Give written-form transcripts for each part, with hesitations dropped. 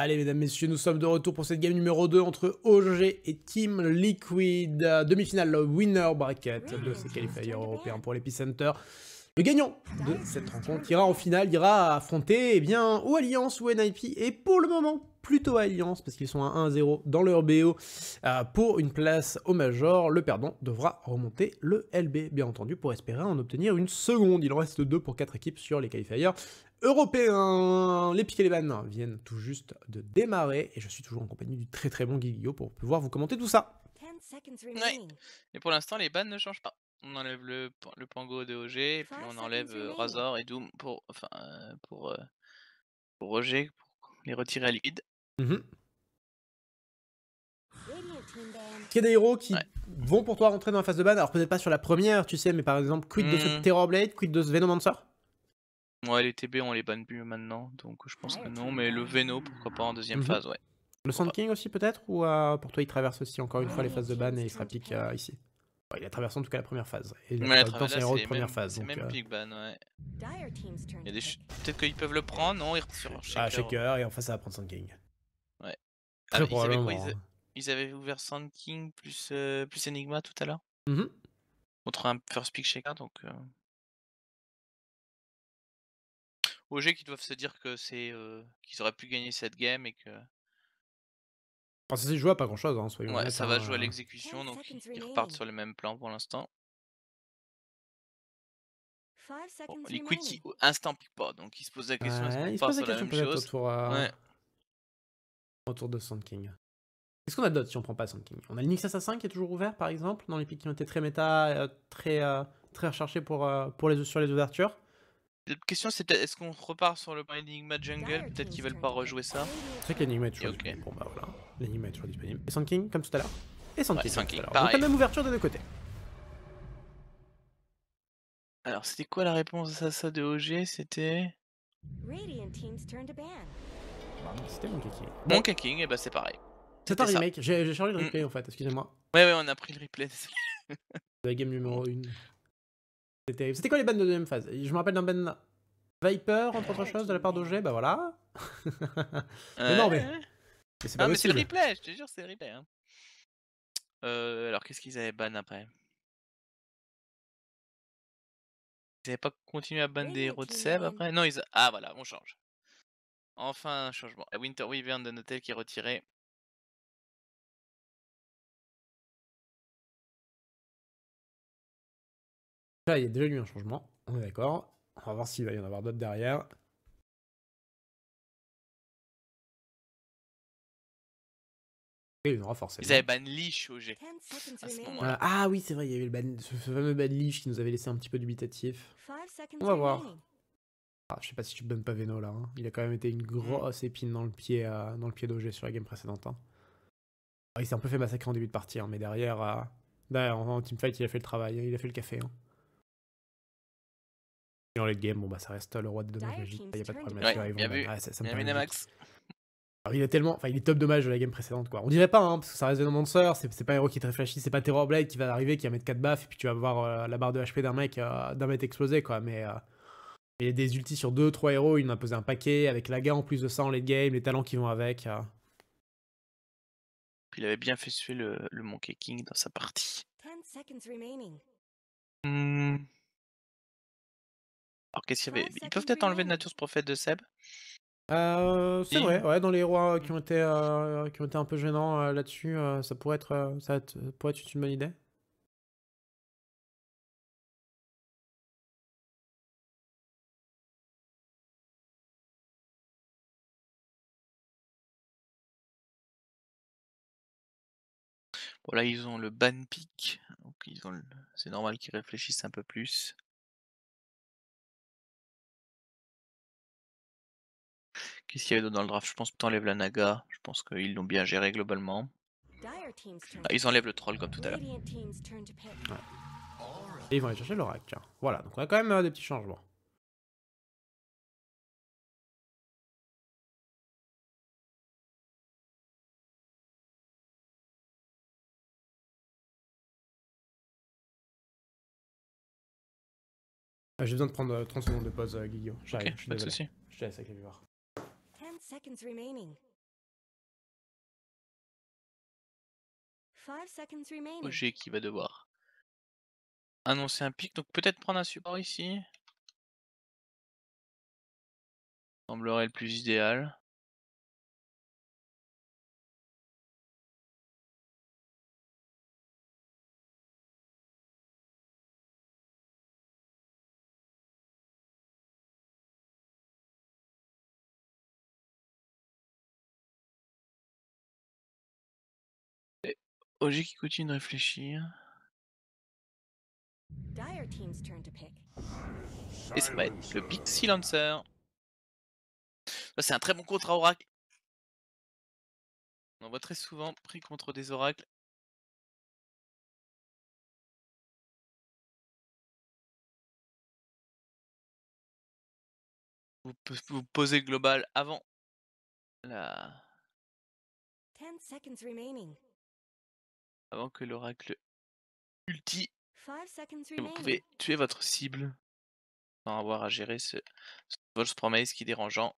Allez, mesdames, messieurs, nous sommes de retour pour cette game numéro 2 entre OG et Team Liquid. Demi-finale winner bracket de ces qualifiers européens pour l'Epicenter. Le gagnant de cette rencontre ira en finale, ira affronter ou Alliance ou NIP. Et pour le moment, plutôt Alliance, parce qu'ils sont à 1-0 dans leur BO pour une place au Major. Le perdant devra remonter le LB, bien entendu, pour espérer en obtenir une seconde. Il en reste 2 pour 4 équipes sur les qualifiers européens. Les piques et les bannes viennent tout juste de démarrer, et je suis toujours en compagnie du très très bon Guillaume pour pouvoir vous commenter tout ça. Ouais, et pour l'instant les bans ne changent pas. On enlève le Pango de OG, et puis on enlève Razor et Doom pour OG, pour les retirer à Liquid. Est-ce qu'il y a des héros qui vont pour toi rentrer dans la phase de ban? Alors peut-être pas sur la première, tu sais, mais par exemple, quid de ce Terrorblade, quid de ce Venomancer? Ouais, les TB on les banne plus maintenant, donc je pense que non, mais le Veno pourquoi pas en deuxième phase, ouais. Le Sand King aussi peut-être? Ou pour toi il traverse aussi encore une fois les phases de ban et il sera pique ici? Ouais, il a traversé en tout cas la première phase. Et il a c'est un héros de première phase. C'est même pick ban, ouais. Il y a des peut-être qu'ils peuvent le prendre, non, ils sur leur shaker. Ah, shaker, et en face ça va prendre Sand King. Ouais. Très probablement. Ils avaient ouvert Sand King plus Enigma tout à l'heure. Contre un first pick shaker, donc OG qui doivent se dire que c'est qu'ils auraient pu gagner cette game et que... Enfin, ça s'est joué à pas grand chose, hein, soyons honnêtes. Ouais, ça va jouer à l'exécution, donc ils repartent sur le même plan pour l'instant. Bon, Liquid qui instant pick pas, donc il se pose la question, est-ce qu'on part sur la même chose? Autour de Sand King. Qu'est-ce qu'on a d'autre si on prend pas Sand King? On a l'Nyx Assassin qui est toujours ouvert par exemple, dans les pics qui ont été très méta, très recherchés sur les ouvertures. La question c'est peut-être, est-ce qu'on repart sur le Enigma Jungle? Peut-être qu'ils veulent pas rejouer ça. C'est vrai que l'Enigma est toujours disponible. Bon bah voilà, l'Enigma est toujours disponible. Et Sand King comme tout à l'heure. Et Sand King comme tout à l'heure. Donc la même ouverture des deux côtés. Alors c'était quoi la réponse à ça de OG? C'était... C'était Monkey King. Monkey King, et bah c'est pareil. C'est un remake, j'ai changé le replay en fait, excusez-moi. Ouais, on a pris le replay. De la game numéro 1. C'était terrible. C'était quoi les bans de deuxième phase? Je me rappelle d'un ban Viper, entre autres choses, de la part d'OG, bah voilà. Mais non, mais c'est pas possible. Mais c'est le replay, je te jure, c'est le replay. Hein. Alors qu'est-ce qu'ils avaient ban après? Ils avaient pas continué à ban des héros de Seb après? Non, ah voilà, on change. Enfin un changement. Winter Wyvern de Notel qui est retiré. Là, il y a déjà eu un changement, on est d'accord. On va voir s'il va y en avoir d'autres derrière. Et il y en aura forcément. Ils avaient ban Leash OG à ce moment-là. Ah oui, c'est vrai, il y a eu ce fameux ban Leash qui nous avait laissé un petit peu dubitatif. On va voir. Ah, je sais pas si tu bannes pas Veno là. Hein. Il a quand même été une grosse épine dans le pied d'OG sur la game précédente. Hein. Il s'est un peu fait massacrer en début de partie, hein, mais derrière en teamfight, il a fait le travail, il a fait le café. Hein. Et en late game, bon bah ça reste le roi des dommages magiques, il n'y a pas de problème là-dessus. Bien vu, Max. Alors, il est top dommage de la game précédente quoi. On dirait pas, hein, parce que ça reste Venomancer, c'est pas un héros qui est très flashy, c'est pas Terrorblade qui va arriver, qui va mettre 4 buffs, et puis tu vas voir la barre de HP d'un mec exploser quoi, mais... il y a des ultis sur 2-3 héros, il en a posé un paquet, avec Laga en plus de ça en late game, les talents qui vont avec. Il avait bien fait suer le Monkey King dans sa partie. Alors qu'est-ce qu'il y avait? Ils peuvent peut-être enlever Nature's Prophet de Seb? C'est vrai, ouais, dans les héros qui ont été un peu gênants là-dessus, ça pourrait être une bonne idée. Bon là ils ont le ban pick, donc c'est normal qu'ils réfléchissent un peu plus. Qu'est-ce qu'il y avait d'autre dans le draft? Je pense que t'enlèves la Naga, je pense qu'ils l'ont bien géré globalement. Ah, ils enlèvent le troll comme tout à l'heure. Ouais. Et ils vont aller chercher l'oracle. Voilà, donc on a quand même des petits changements. J'ai besoin de prendre 30 secondes de pause, Guillaume. J'arrive, je suis désolé. Je te laisse avec les viewers. OG qui va devoir annoncer un pic, donc peut-être prendre un support ici. Semblerait le plus idéal. Et OG qui continue de réfléchir. Et ça va être le pic Silencer. Ça, c'est un très bon contre à Oracle. On en voit très souvent pris contre des oracles. Vous posez le global avant la... avant que l'oracle ulti. Et vous pouvez tuer votre cible sans avoir à gérer ce False Promise qui est dérangeant.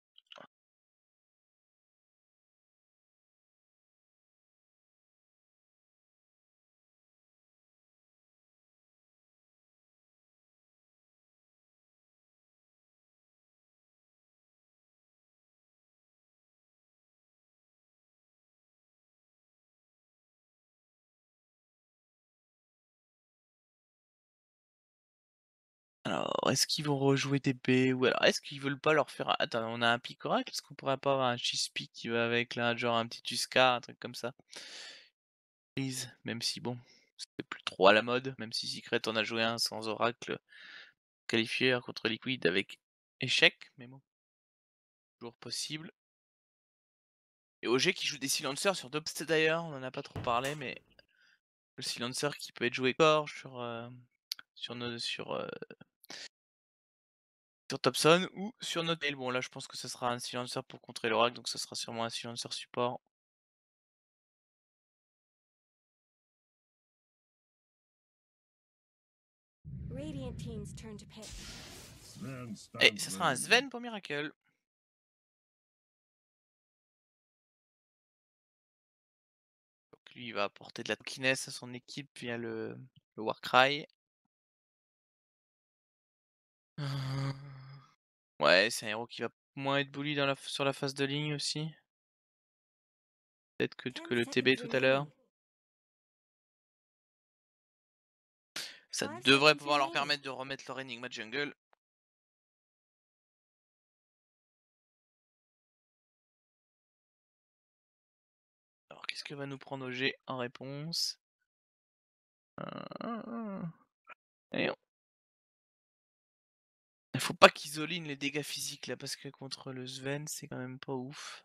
Alors, est-ce qu'ils vont rejouer TP ou alors est-ce qu'ils veulent pas leur faire... Attends, on a un pic oracle? Est-ce qu'on pourrait pas avoir un cheese-pick qui va avec là, genre un petit Tuska, un truc comme ça? Please, même si bon, c'est plus trop à la mode, même si Secret en a joué un sans oracle qualifié contre Liquid avec échec, mais bon, toujours possible. Et OG qui joue des silencers sur Dubstep d'ailleurs, on en a pas trop parlé, mais le silencer qui peut être joué corps sur Thompson ou sur Notail. Bon là je pense que ce sera un silencer pour contrer l'oracle, donc ce sera sûrement un silencer support. Et ce sera un Sven pour Miracle. Donc lui il va apporter de la tokiness à son équipe via le Warcry. Ouais, c'est un héros qui va moins être bully sur la phase de ligne aussi. Peut-être que le TB tout à l'heure. Ça devrait pouvoir leur permettre de remettre leur Enigma Jungle. Alors qu'est-ce que va nous prendre OG en réponse? Et il faut pas qu'ils all-in les dégâts physiques là, parce que contre le Sven, c'est quand même pas ouf.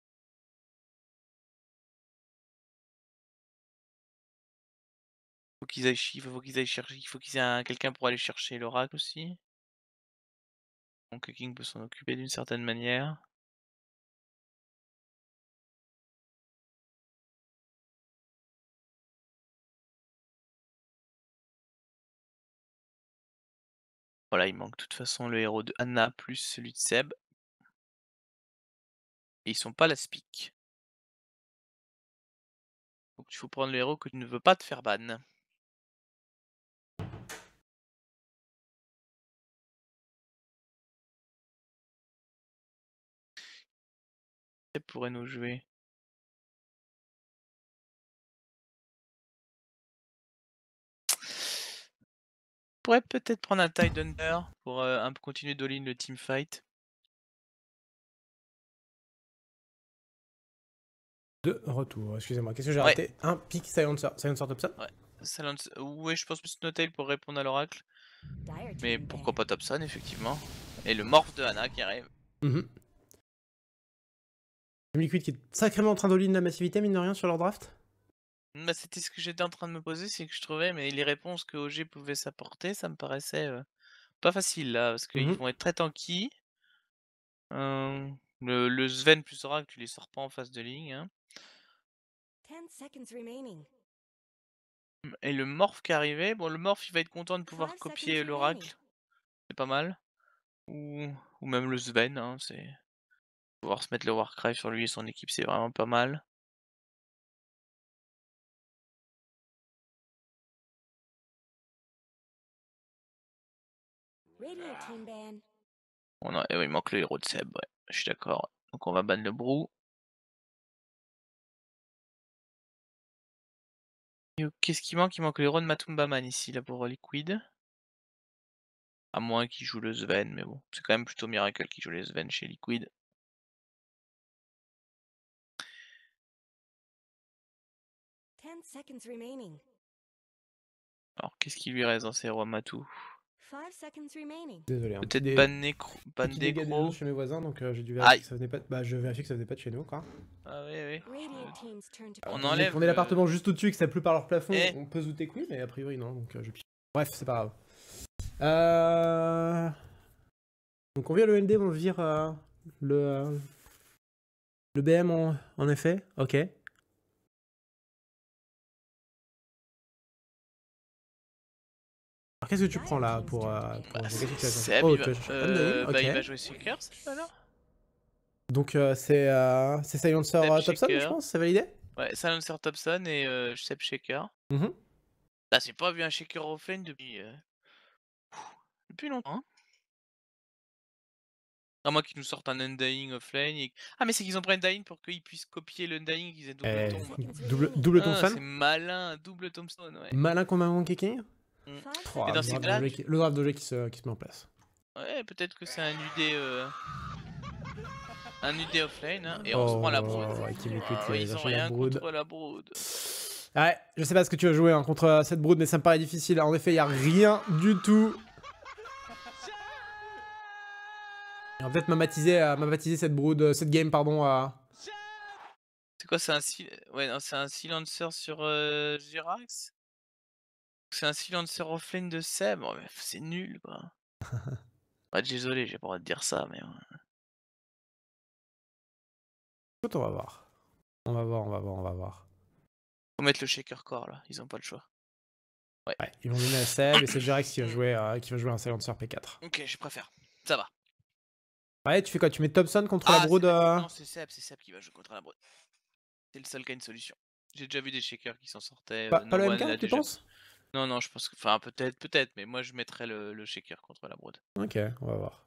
Faut qu'ils aillent chercher, il faut qu'ils aient quelqu'un pour aller chercher l'oracle aussi. Donc King peut s'en occuper d'une certaine manière. Voilà, il manque de toute façon le héros de Anna plus celui de Seb. Et ils sont pas la speak. Donc il faut prendre le héros que tu ne veux pas te faire ban. Seb pourrait nous jouer. Pourrait peut-être prendre un Tide Under pour un peu continuer d'all-in le teamfight. De retour, excusez-moi, qu'est-ce que j'ai Ouais. raté? Un pic Silencer, Silencer Thompson? Ouais, ouais, je pense plus Notail pour répondre à l'oracle. Mais pourquoi pas Thompson, effectivement. Et le morph de Anna qui arrive. Team Liquid qui est sacrément en train d'all-in la massivité, mine de rien, sur leur draft. Bah, c'était ce que j'étais en train de me poser, c'est que je trouvais, mais les réponses que OG pouvait s'apporter, ça me paraissait pas facile là, parce qu'ils vont être très tanky. Le Sven plus Oracle, tu les sors pas en face de ligne. Hein. Et le Morph qui est arrivé, bon le Morph il va être content de pouvoir copier l'Oracle, c'est pas mal. Ou même le Sven, hein, c'est... Pouvoir se mettre le Warcry sur lui et son équipe, c'est vraiment pas mal. Il manque le héros de Seb, ouais. Je suis d'accord. Donc on va ban le Brou. Et qu'est-ce qui manque? Il manque le héros de Matumbaman ici, là, pour Liquid. À moins qu'il joue le Sven, mais bon. C'est quand même plutôt Miracle qui joue les Sven chez Liquid. Alors, qu'est-ce qui lui reste dans ses héros Matou? Désolé, peut-être ban petit dégât des Nécro. eaux chez mes voisins, donc j'ai dû vérifier que ça venait pas. Bah, je vérifie que ça venait pas de chez nous, quoi. Ah oui, oui. On enlève. On est l'appartement juste au-dessus et que ça pleut par leur plafond. On peut se douter que oui, mais a priori non, donc je pige. Bref, c'est pas grave. Donc on vire le ND, on vire le BM en effet. Ok. Alors qu'est-ce que tu prends là pour Seb, il va jouer Seekers alors. Donc c'est Silencer Thompson, je pense, c'est validé? Ouais, Silencer Thompson et Seb Shaker. Là, j'ai pas vu un Shaker offlane depuis longtemps. Hein. À moins qu'ils nous sortent un Undying offlane. Ah, mais c'est qu'ils ont pris Undying pour qu'ils puissent copier l'Undying et qu'ils aient double tombe. Double Thompson. C'est malin, double Thompson, ouais. Malin comme un kicking. Et dans ces cas-là, le draft de jeu qui se met en place. Ouais, peut-être que c'est un UD offlane, hein, et on se prend la Brood. Ils ont rien contre la Brood. Ouais, je sais pas ce que tu vas jouer contre cette Brood, mais ça me paraît difficile. En effet, il y a rien du tout. On va peut-être m'a cette Brood, cette game, pardon. C'est quoi, c'est un silencer sur Jirax? C'est un silencer offlane de Seb? Oh, c'est nul, quoi. Ouais, désolé, j'ai pas le droit de dire ça, mais... Écoute, on va voir. On va voir. Faut mettre le shaker core, là. Ils ont pas le choix. Ouais, ils vont donner à Seb et c'est Jirax qui va jouer un silencer P4. Ok, je préfère. Ça va. Ouais, tu fais quoi? Tu mets Thompson contre la Brood? Non, c'est Seb qui va jouer contre la Brood. C'est le seul qui a une solution. J'ai déjà vu des shakers qui s'en sortaient. Pas le MK, tu penses? Non, je pense que... Enfin, peut-être, mais moi je mettrais le shaker contre la Brood. Ok, on va voir.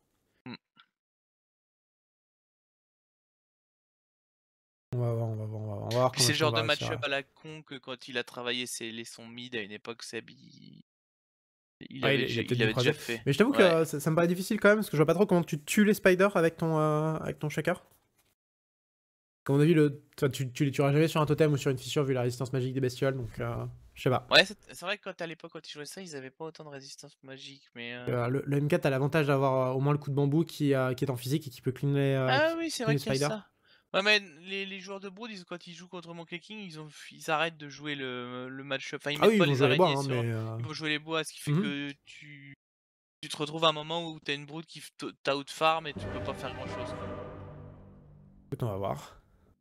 On va voir. C'est le genre de match-up à la con que quand il a travaillé les sons mid à une époque, Seb, il avait déjà fait. Mais je t'avoue que ça me paraît difficile quand même, parce que je vois pas trop comment tu tues les spiders avec ton shaker. Comme on a vu, tu les tueras jamais sur un totem ou sur une fissure vu la résistance magique des bestioles, donc je sais pas. Ouais, c'est vrai que à l'époque, quand ils jouaient ça, ils avaient pas autant de résistance magique, mais... Le M4 a l'avantage d'avoir au moins le coup de bambou qui est en physique et qui peut cleaner ah oui, c'est vrai qu'il y a ça. Ouais, mais les joueurs de Brood, quand ils jouent contre Monkey King, ils arrêtent de jouer le match-up. Enfin, ils mettent pas les araignées ils vont jouer les bois, ce qui fait que tu te retrouves à un moment où t'as une Brood qui t'out-farm et tu peux pas faire grand-chose. Écoute, on va voir.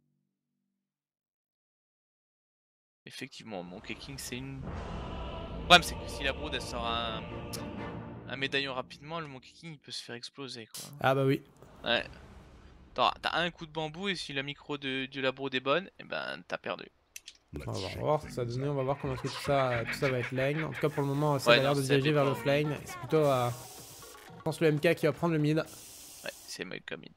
Effectivement, Monkey King, c'est une... Le problème, c'est que si la Brood, elle sort un médaillon rapidement, le Monkey King, il peut se faire exploser, quoi. Ah bah oui. Ouais. T'as un coup de bambou et si la micro de la Brood est bonne, et ben t'as perdu. On va voir ce que ça va donner, on va voir comment tout ça va être lane. En tout cas pour le moment ça a l'air de se diriger vers l'offlane. C'est plutôt je pense le MK qui va prendre le mid. Ouais, c'est MK mid.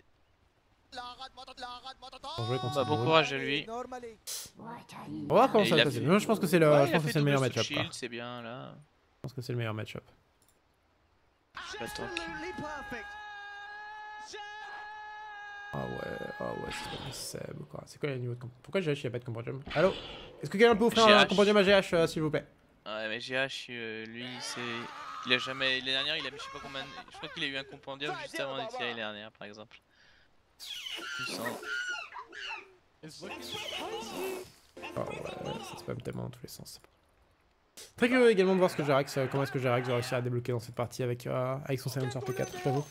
Bon courage à lui. On va voir comment ça va passer. Moi je pense que c'est le meilleur match-up. C'est bien là. Je pense que c'est le meilleur match-up. Ah ouais, c'est pas Seb quoi. C'est quoi les niveaux de Pourquoi GH il a pas de compendium? Allo? Est-ce que quelqu'un peut offrir un compendium à GH s'il vous plaît? Ouais, mais GH, lui, il a jamais. L'année dernière, il a mis je sais pas combien. Je crois qu'il a eu un compendium juste avant d'être l'année dernière, par exemple. Ah ouais, ça spam tellement dans tous les sens. Très curieux également de voir comment est-ce que Jirax va réussir à débloquer dans cette partie avec son Silencer P4, je t'avoue.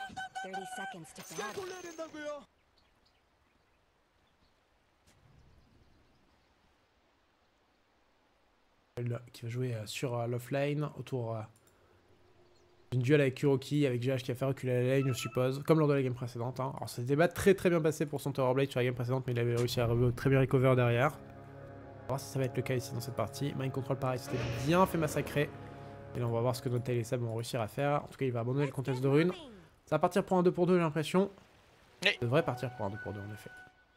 Qui va jouer sur l'offlane autour d'une duel avec Kuroki, avec GH qui a fait reculer la lane, je suppose, comme lors de la game précédente. Hein. Alors, ça s'était pas très bien passé pour son Towerblade sur la game précédente, mais il avait réussi à très bien recover derrière. On va voir si ça va être le cas ici dans cette partie. Mind Control, pareil, c'était bien fait massacrer. Et là, on va voir ce que Notail et Seb vont réussir à faire. En tout cas, il va abandonner le contest de rune. Ça va partir pour un 2 pour 2, j'ai l'impression. Oui. Ça devrait partir pour un 2 pour 2, en effet.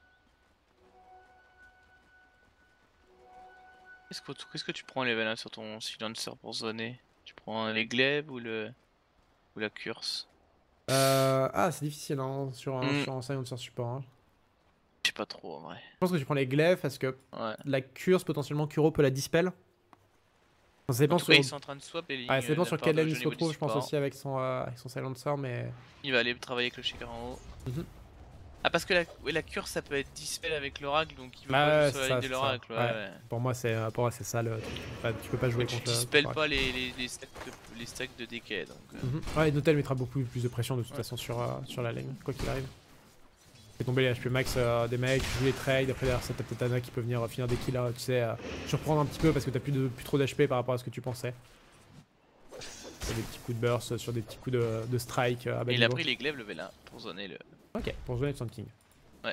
Qu'est-ce que tu prends level 1 sur ton silencer pour zoner? Tu prends les glaives ou la curse? Ah, c'est difficile hein, sur un silencer support. Hein. Je sais pas trop en vrai. Je pense que tu prends les glaives parce que la curse, potentiellement, Kuro peut la dispel. Enfin, ça dépend En tout cas, ils sont en train de swap et ça dépend sur quelle lane il se niveau retrouve, du je pense support. aussi avec son silencer, mais... Il va aller travailler avec le shaker en haut. Ah, parce que la curse ça peut être dispel avec l'oracle, donc il veut pas jouer sur la ligne de l'oracle. Ouais. Pour moi, c'est ça le truc. Enfin, tu peux pas jouer contre. Tu dispelles pas les stacks de decay. Donc, Ouais, Notail mettra beaucoup plus de pression de toute façon sur la lane, quoi qu'il arrive. Fait tomber les HP max des mecs, tu joues les trades, après derrière ça t'as peut-être Ana qui peut venir finir des kills, tu sais, surprendre un petit peu parce que t'as plus trop d'HP par rapport à ce que tu pensais. Sur des petits coups de burst, sur des petits coups de strike à bas il a niveau. pris les glaives level 1 pour zoner le... Ok, pour zoner le Sand King. Ouais.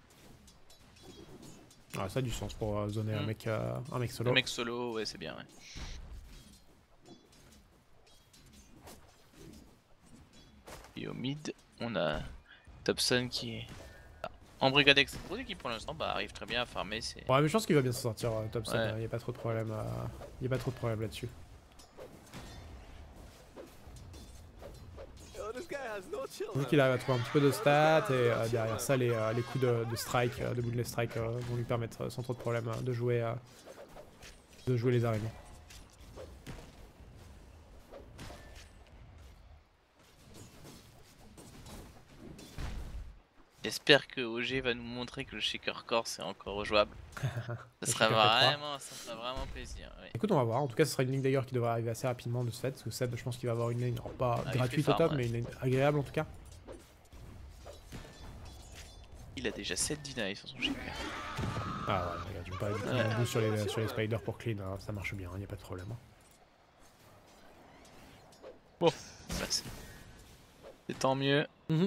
Ah, ça a du sens pour zoner un mec solo. Un mec solo, ouais c'est bien, ouais. Et au mid, on a Thompson qui est en brigade explosée qui pour l'instant arrive très bien à farmer. Ouais, mais je pense qu'il va bien s'en sortir, Thompson, ouais. Y a pas trop de problème, là-dessus. Donc il arrive à trouver un petit peu de stats et derrière ça les coups de strike, de bootleg strike vont lui permettre sans trop de problème de jouer les araignées. J'espère que OG va nous montrer que le shaker core c'est encore jouable. ça serait vraiment plaisir. Ouais. Écoute, on va voir. En tout cas, ce sera une ligne d'ailleurs qui devrait arriver assez rapidement de ce fait. Parce que Seb, je pense qu'il va avoir une ligne, pas gratuite au top, mais une ligne agréable en tout cas. Il a déjà 7 deny sur son shaker. Ah ouais, regarde, tu me parles du coup sur les spiders pour clean, hein, ça marche bien, y a pas de problème. Bon, bah, c'est tant mieux.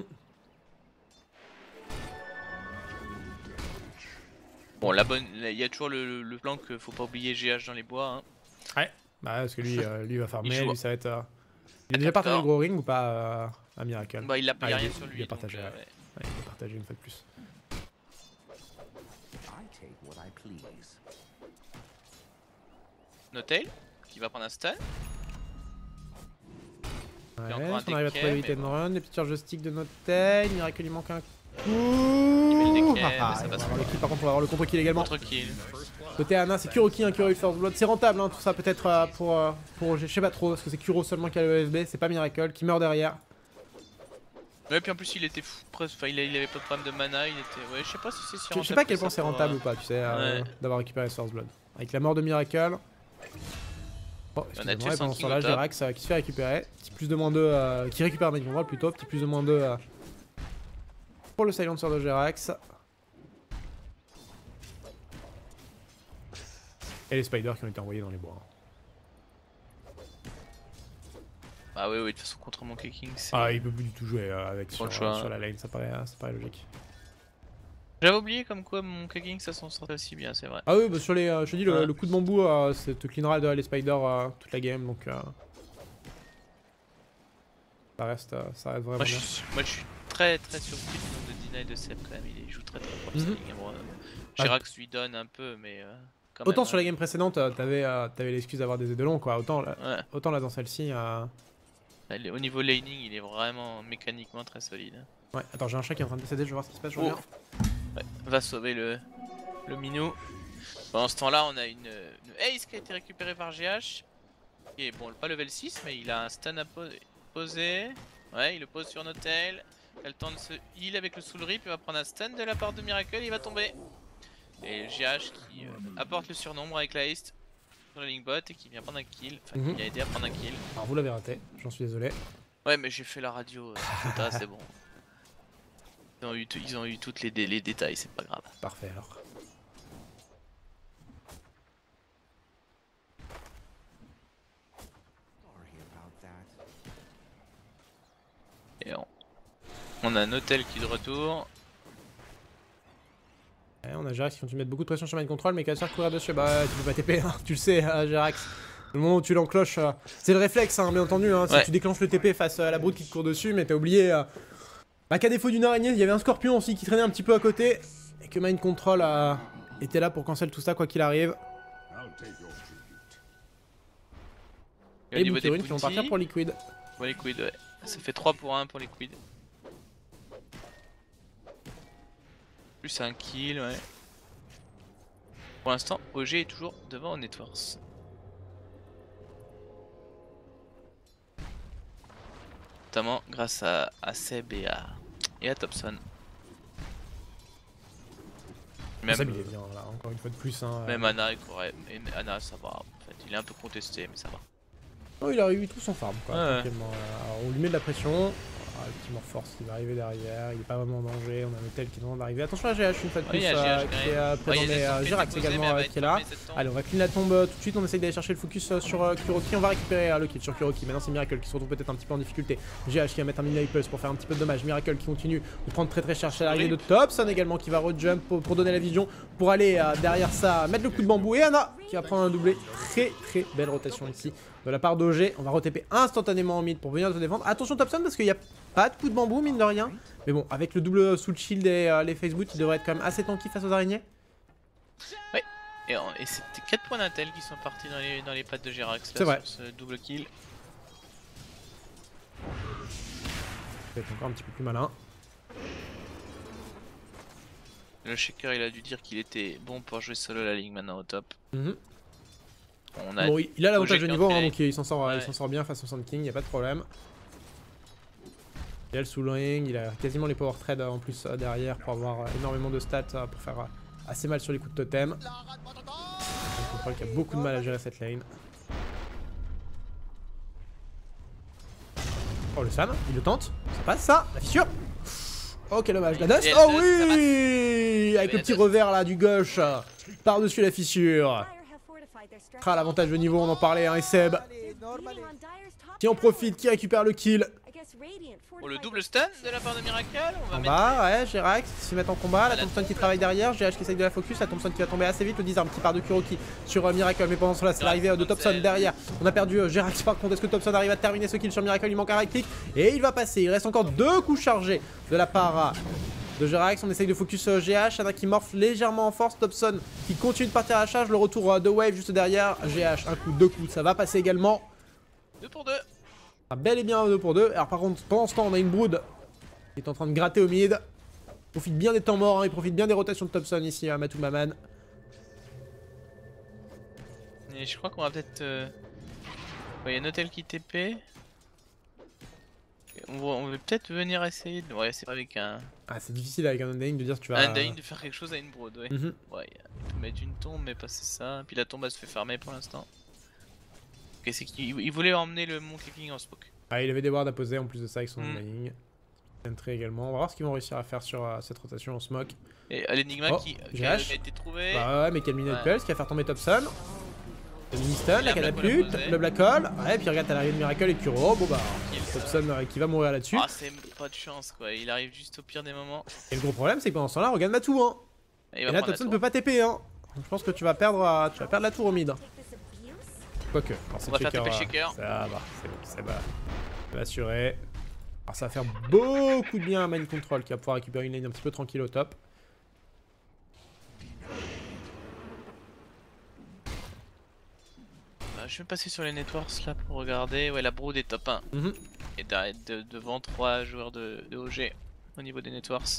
Bon, il y a toujours le plan que faut pas oublier GH dans les bois. Hein. Ouais, bah parce que lui va farmer, lui ça va être. Il a déjà partagé le gros ring ou pas à Miracle? Bah il a rien sur lui. Il a partagé, donc, ouais. Il a partagé une fois de plus. Notail qui va prendre un stun. Ouais, on arrive à trouver le hit and run, les petites charges de stick de Notail, Miracle il manque un coup. Il met le decay, mais ça va par contre on va avoir le contre-kill également. Contre-kill. Côté Ana, c'est Kuro qui a un Kuro First Blood, c'est rentable hein, tout ça peut-être pour je sais pas trop, parce que c'est Kuro seulement qui a le EFB, c'est pas Miracle qui meurt derrière. Ouais, puis en plus il était fou, presque, enfin il avait pas de problème de mana, il était... Ouais, je sais pas si c'est si rentable. Je sais pas à quel point c'est rentable ou pas, tu sais, d'avoir récupéré ce First Blood. Avec la mort de Miracle... Bon, excusez-moi, et pendant ce temps-là, Jerax qui se fait récupérer. Petit plus de moins 2, qui récupère Magic Control plutôt, petit plus de moins 2 pour le silencer de Jerax. Et les spiders qui ont été envoyés dans les bois. Ah oui, de toute façon contre Monkey King c'est... Ah, il peut plus du tout jouer avec sur la lane, ça paraît logique. J'avais oublié comme quoi mon King ça s'en sortait aussi bien, c'est vrai. Ah oui, bah sur les, je te dis, le coup de bambou, ça te cleanera les spiders toute la game, donc ça reste vraiment bien. Moi je suis très surpris du nombre de deny de Seb quand même, il joue très fort cette game. Jerax lui donne un peu, mais quand autant même, sur la game précédente, t'avais l'excuse d'avoir des aidelons quoi, autant là dans celle-ci... Au niveau laning, il est vraiment mécaniquement très solide. Ouais, attends, j'ai un chat qui est en train de décéder, je vais voir ce qui se passe, je reviens. Ouais, va sauver le minou. Pendant ce temps-là, on a une Ace qui a été récupérée par GH. Qui est bon, pas level 6, mais il a un stun à poser. Ouais, il le pose sur Notail. Il a le temps de se heal avec le soul rip. Il va prendre un stun de la part de Miracle. Il va tomber. Et GH qui apporte le surnombre avec la haste sur la link bot et qui vient prendre un kill. Enfin, qui a aidé à prendre un kill. Alors, vous l'avez raté, j'en suis désolé. Ouais, mais j'ai fait la radio. C'est bon. Ils ont eu tous les détails, c'est pas grave. Parfait alors. Et on a un hôtel qui est de retour. Ouais, on a Jerax qui continue de mettre beaucoup de pression sur Mind Control, mais qui va se faire courir dessus. Bah tu peux pas TP, hein, tu le sais, Jerax. Le moment où tu l'encloches, c'est le réflexe, hein, bien entendu. Hein, si tu déclenches le TP face à la brute qui te court dessus, mais t'as oublié qu'à défaut d'une araignée, il y avait un scorpion aussi qui traînait un petit peu à côté. Et que Mind Control était là pour cancel tout ça, quoi qu'il arrive. Et les Bouquerines qui vont partir pour Liquid. Pour Liquid, ouais. Ça fait 3 pour 1 pour Liquid. Plus un kill, ouais. Pour l'instant, OG est toujours devant Networks. Notamment grâce à Seb et à Topson. Même, Seb il est bien là, encore une fois de plus. Hein, même Ana, Ana ça va. En fait, il est un peu contesté, mais ça va. Oh, il a eu tout son farm quoi. Ouais. On lui met de la pression. Le petit Morforce qui va arriver derrière, il est pas vraiment en danger, on a un hôtel qui demande d'arriver. Attention à GH une fois de plus, qui est présent, mais Jirax également qui est là. Allez, on va clean la tombe tout de suite, on essaye d'aller chercher le focus sur Kuroki, on va récupérer le kill sur Kuroki. Maintenant c'est Miracle qui se retrouve peut-être un petit peu en difficulté. GH qui va mettre un mini pulse pour faire un petit peu de dommage. Miracle qui continue de prendre très cher chez l'arrivée de Topson également qui va rejump pour donner la vision, pour aller derrière ça, mettre le coup de bambou. Et Ana qui va prendre un doublé, très belle rotation ici de la part d'OG. On va re-TP instantanément en mid pour venir se défendre. Attention Topson parce qu'il y a pas de coup de bambou mine de rien. Mais bon, avec le double sous le shield et les face boots, il devrait être quand même assez tanky face aux araignées. Ouais, et c'était 4 points d'intel qui sont partis dans les pattes de Jirax. C'est vrai. Sur ce double kill. C'est encore un petit peu plus malin. Le shaker il a dû dire qu'il était bon pour jouer solo la ligue maintenant au top. Bon, il a l'avantage de niveau, hein, donc il s'en sort bien face au Sand King, il n'y a pas de problème. Il a le Soul Ring, il a quasiment les power trade en plus derrière pour avoir énormément de stats pour faire assez mal sur les coups de totem. On comprend qu'il y a beaucoup de mal à gérer cette lane. Oh le Sam, il le tente, ça passe ça, la fissure. Oh quel dommage, la dust. Oh oui, avec le petit revers là du gauche par-dessus la fissure. L'avantage de niveau, on en parlait, hein, et Seb qui en profite, qui récupère le kill. Oh, le double stun de la part de Miracle. On va ouais, Jirax qui se met en combat, la Thompson qui travaille derrière, GH qui essaye de la focus, la Thompson qui va tomber assez vite, le disarm qui part de Kuroki sur Miracle, mais pendant cela c'est l'arrivée de Topson derrière. On a perdu Jirax par contre, est-ce que Topson arrive à terminer ce kill sur Miracle? Il manque un right click et il va passer, il reste encore 2 coups chargés de la part de Jirax. On essaye de focus GH, Ana qui morphe légèrement en force, Topson qui continue de partir à la charge, le retour de Wave juste derrière, GH un coup, 2 coups, ça va passer également. 2 pour 2. Ah, bel et bien 2 pour 2. Alors par contre pendant ce temps on a une Brood qui est en train de gratter au mid. Il profite bien des temps morts, hein. Il profite bien des rotations de Topson ici à Matou Maman. Et je crois qu'on va peut-être... Il y a un hôtel qui TP. On va peut-être venir essayer de... Ouais, c'est avec un... Ah c'est difficile avec un Undying de dire tu vas... Un Undying de faire quelque chose à une Brood, ouais. Ouais, il peut mettre une tombe mais pas c'est ça. Puis la tombe elle se fait farmer pour l'instant. Ok, c'est qu'il voulait emmener le Monkey King en smoke. Ah il avait des wards à poser en plus de ça avec son Undying. Entrer également, on va voir ce qu'ils vont réussir à faire sur cette rotation en smoke. Et l'énigma qui a été trouvé. Bah ouais, mais quel minute pulse qui va faire tomber Topson. Le mini stun, la catapulte, le black hole. Ouais, et puis regarde, t'as l'arrivée de Miracle et Kuro. Bon bah, Topson qui va mourir là-dessus. Ah, c'est pas de chance quoi, il arrive juste au pire des moments. Et le gros problème, c'est que pendant ce temps-là, regarde Matou. Hein. Et là, Topson ne peut pas TP. Hein. Donc, je pense que tu vas perdre la tour au mid. Quoique, on va faire TP shaker. Ça va, c'est bon, ça va assurer. Alors ça va faire beaucoup de bien à Mind Control qui va pouvoir récupérer une lane un petit peu tranquille au top. Je vais passer sur les networks là pour regarder. Ouais, la Brood est top 1. Et devant 3 joueurs de OG au niveau des networks.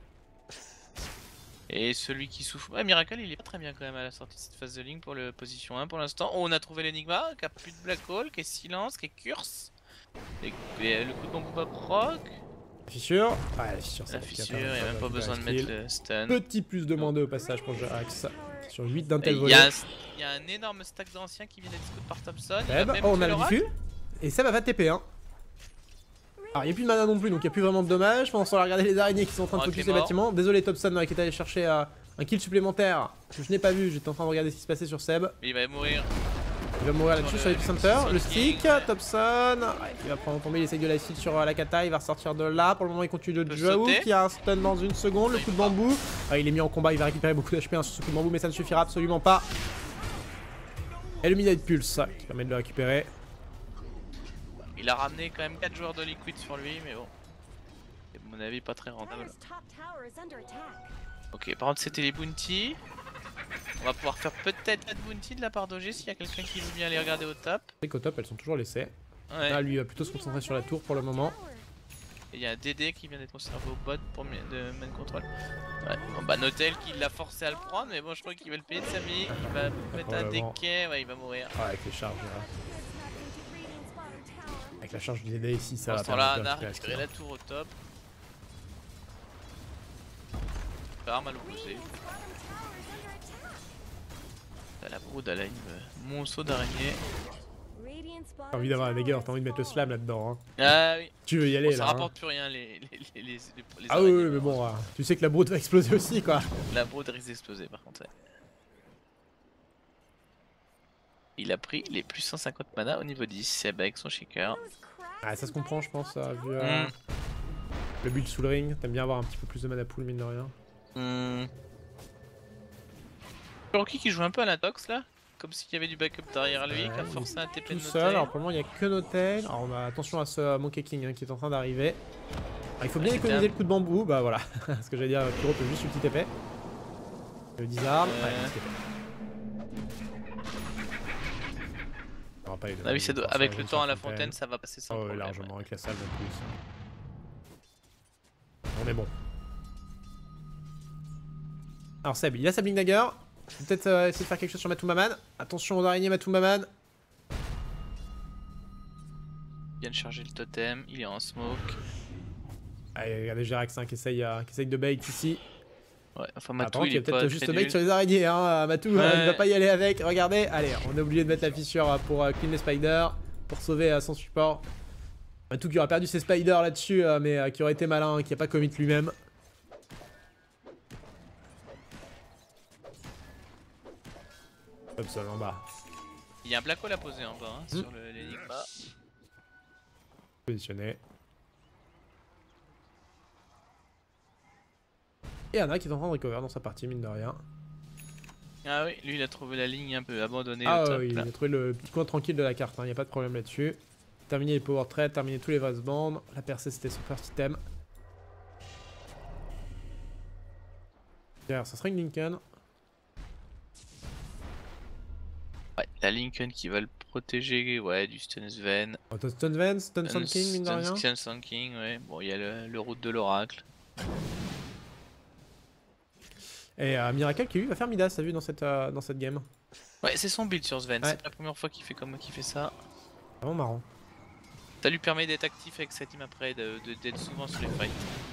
Et celui qui souffre... Ouais, Miracle il est pas très bien quand même à la sortie de cette phase de ligne pour le position 1 pour l'instant. Oh, on a trouvé l'énigma qui a plus de black hole, qui est silence, qui est curse. Et le coup de bambou pas proc. Fissure. Ouais, la fissure, la fissure, il n'y a même pas besoin de mettre le stun. Petit plus de moins 2 au passage pour Jirax. Sur 8 d'intel volé. Il y a un énorme stack d'anciens qui vient d'être scout par Topson. Oh, on a le diffus. Et ça va TP, hein. Alors, il n'y a plus de mana non plus, donc il n'y a plus vraiment de dommages. Pendant ce temps, on va regarder les araignées qui sont en train de focus les bâtiments. Désolé, Topson qui est allé chercher un kill supplémentaire que je n'ai pas vu. J'étais en train de regarder ce qui se passait sur Seb. Il va mourir. Il va mourir là-dessus sur l'Epicenter. Le stick, Topson. Il va prendre tomber, il essaye de la shield sur la kata. Il va ressortir de là. Pour le moment, il continue de Joe qui a un stun dans une seconde. Le coup de bambou. Il est mis en combat. Il va récupérer beaucoup d'HP sur ce coup de bambou, mais ça ne suffira absolument pas. Et le Midnight Pulse, qui permet de le récupérer. Il a ramené quand même 4 joueurs de Liquid sur lui, mais bon. C'est à mon avis pas très rentable. Ok, par contre c'était les bounty. On va pouvoir faire peut-être 4 bounty de la part d'OG s'il y a quelqu'un qui veut bien aller regarder au top. C'est qu'au top, elles sont toujours laissées. Ouais. Là, lui, il va plutôt se concentrer sur la tour pour le moment. Et il y a un DD qui vient d'être conservé au bot pour de main control. Ouais, bon, bah Notel qui l'a forcé à le prendre, mais bon, je crois qu'il va le payer de sa vie. Il va mettre un déquet, ouais, il va mourir. Ah, avec les charges. Avec la charge du DD ici, ça va faire. Là, on a récupéré la tour au top. Arme à l'opposé. La brood, elle a une monceau d'araignée. T'as envie d'avoir un dagger, t'as envie de mettre le slam là-dedans. Hein. Ah oui. Tu veux y aller bon, là. Ça rapporte plus rien les ah oui, mais bon, tu sais que la brood va exploser aussi quoi. La brood risque d'exploser par contre. Ouais. Il a pris les plus 150 mana au niveau 10 avec son shaker. Ah, ça se comprend, je pense, vu le build sous le ring. T'aimes bien avoir un petit peu plus de mana pool, mine de rien. Rocky qui joue un peu à l'intox là, comme s'il y avait du backup derrière lui, qui a forcé un TP de Notel. Alors pour le moment, il n'y a que Notel. Alors on a attention à ce Monkey King hein, qui est en train d'arriver. Il faut bien économiser le coup de bambou. Bah voilà, ce que j'allais dire, Pyro peut juste le petit épée. Le disarm. Ah oui, avec le temps à la fontaine, ça va passer sans problème. Largement, avec la salle en plus. On est bon. Alors Seb, il a sa Blink Dagger. Peut-être essayer de faire quelque chose sur Matumbaman. Attention aux araignées Matumbaman. Il vient de charger le totem, il est en smoke. Allez, regardez Jerax qui essaye de bait ici. Ouais, enfin Matou il est peut-être juste bait sur les araignées hein. Matou il va pas y aller avec. Regardez, allez, on est obligé de mettre la fissure pour clean les spiders. Pour sauver son support. Matou qui aurait perdu ses spiders là-dessus, mais qui aurait été malin, qui a pas commit lui-même. Hobson en bas. Il y a un black hole à poser en bas hein, sur l'énigma. Positionné. Et Anna qui est en train de recover dans sa partie, mine de rien. Ah oui, lui il a trouvé la ligne un peu abandonnée. Ah au top, oui, il a trouvé le petit coin tranquille de la carte, il n'y a pas de problème là-dessus. Terminé les power trades, terminé tous les vase bands. La percée c'était son first item. Derrière, ça sera une Lincoln. Ouais, la Lincoln qui va le protéger, ouais, du Stun Sven. Stun Sven, Stun Sun King, mine de rien. Stun Sun King, ouais. Bon, il y a le route de l'oracle. Et Miracle qui lui va faire Midas, t'as vu dans cette game. Ouais, c'est son build sur Sven, c'est la première fois qu'il fait ça. Vraiment marrant. Ça lui permet d'être actif avec sa team après, d'être souvent sur les fights.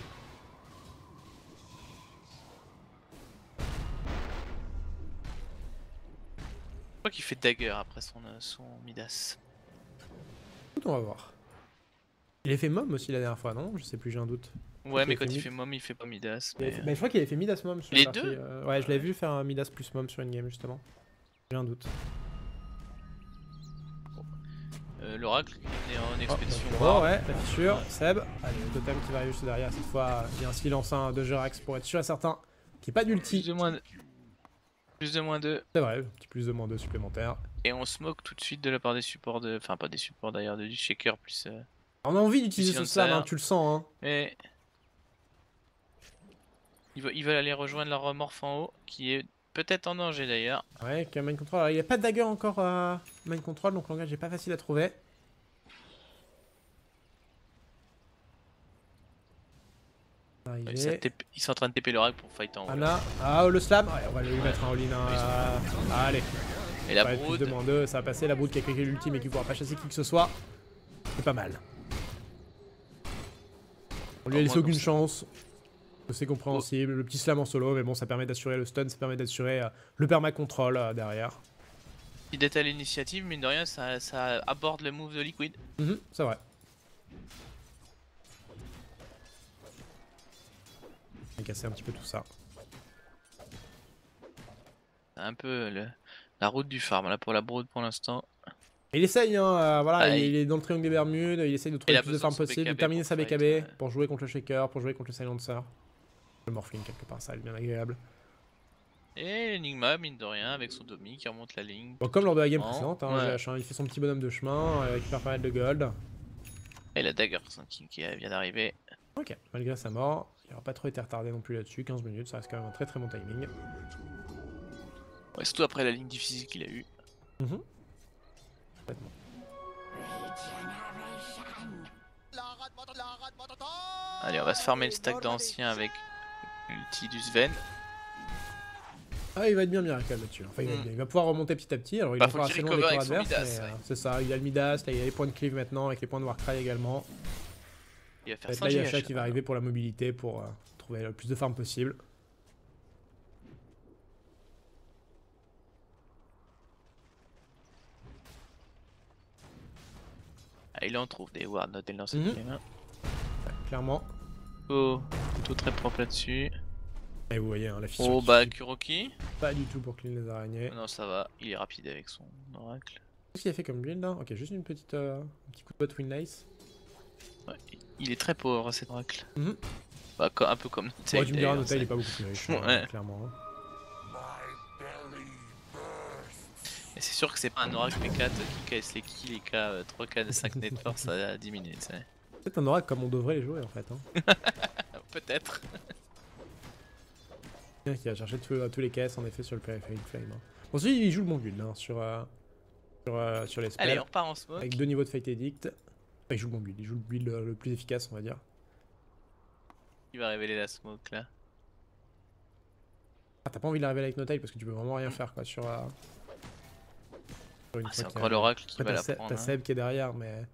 Je crois qu'il fait dagger après son Midas. Écoute, on va voir. Il a fait Mom aussi la dernière fois, non? Je sais plus, j'ai un doute. Ouais, mais quand il fait Mom, il fait pas Midas. Mais... je crois qu'il avait fait Midas Mom sur les la partie. deux ouais, je l'avais vu faire un Midas plus Mom sur une game justement. J'ai un doute. L'oracle est en expédition. Ouais, la fissure, Seb. Allez, le totem qui va arriver juste derrière cette fois. Il y a un silence de Jerax pour être sûr et certain qu'il n'y ait pas d'ulti. Plus de moins 2. C'est vrai, petit plus de moins 2 supplémentaires. Et on smoke tout de suite de la part des supports de. Enfin, pas des supports d'ailleurs, du shaker plus. On a envie d'utiliser ce slam, hein, tu le sens. Hein. Mais. Ils veulent aller rejoindre leur remorph en haut, qui est peut-être en danger d'ailleurs. Ouais, qui a main control. Alors, il n'y a pas de dagger encore main control, donc l'engage n'est pas facile à trouver. Ouais, ils sont en train de TP l'oracle pour fight en haut. Anna, le slam, ouais, on va lui mettre un all-in. Allez. Et la brood. Plus de moins 2, ça va passer. La brood qui a cliqué l'ultime et qui ne pourra pas chasser qui que ce soit. C'est pas mal. On lui a laissé aucune chance. C'est compréhensible. Le petit slam en solo, mais bon, ça permet d'assurer le stun, ça permet d'assurer le perma control derrière. Si détaille l'initiative, mine de rien, ça aborde le move de Liquid. C'est vrai. On va casser un petit peu tout ça. Un peu la route du farm là pour la brood pour l'instant. Il essaye, hein, voilà, il est dans le triangle des Bermudes, il essaye de trouver le plus de farm possible, de terminer sa BKB pour jouer contre le Shaker, pour jouer contre le Silencer. Le Morphling quelque part, ça va être bien agréable. Et Enigma, mine de rien, avec son Domi qui remonte la ligne. Bon, comme lors de la game tranquillement. précédente, hein, GH, hein, il fait son petit bonhomme de chemin, il récupère pas mal de gold. Et la Dagger qui vient d'arriver. Ok, malgré sa mort, il n'aura pas trop été retardé non plus là-dessus, 15 minutes, ça reste quand même un très très bon timing. Ouais, surtout après la ligne difficile qu'il a eue. Complètement. Allez, on va se farmer le stack d'anciens avec l'ulti du Sven. Ah, il va être bien Miracle là-dessus. Enfin, il va pouvoir remonter petit à petit. Alors, il est Faut encore qu'il assez loin des recover corps avec son adverses, Midas, mais ouais. c'est ça, il a le Midas, là il a les points de cleave maintenant, avec les points de Warcry également. Il va faire Peut-être 5 là, GH. Yasha qui va arriver pour la mobilité, pour trouver le plus de farm possible. Ah, il en trouve des wards notés dans cette game. Ouais, clairement. Oh, plutôt très propre là-dessus. Et vous voyez, hein, la fissure Oh qui bah suffit Kuroki. pas du tout pour clean les araignées. Non, ça va, il est rapide avec son oracle. Qu'est-ce qu'il a fait comme build là? Ok, juste une petite, un petit coup de bot win nice. Ouais, il est très pauvre cet oracle. Mhm. Bah, un peu comme Notail. Ouais, tu me diras, d'ailleurs, Notail il c'est- est pas beaucoup plus riche, Ouais. clairement. Hein. Et c'est sûr que c'est pas un oracle P4 qui casse les kills et qui a 3K de 5 net force à 10 minutes. Ouais. C'est un oracle comme on devrait les jouer en fait. Hein. Peut-être. Qui va chercher tous les caisses en effet sur le Peripheric Flame. Hein. Bon, celui il joue le bon build hein, sur les spells. Allez, on repart en smoke. Avec 2 niveaux de Fate Edict. Enfin, il joue le bon build, il joue le build le plus efficace on va dire. Il va révéler la smoke là. Ah, t'as pas envie de la révéler avec Notail parce que tu peux vraiment rien faire quoi sur une Ah, c'est fois qu'il y encore a- l'oracle qui Après, va t'as la prendre. t'as Seb qui est derrière mais...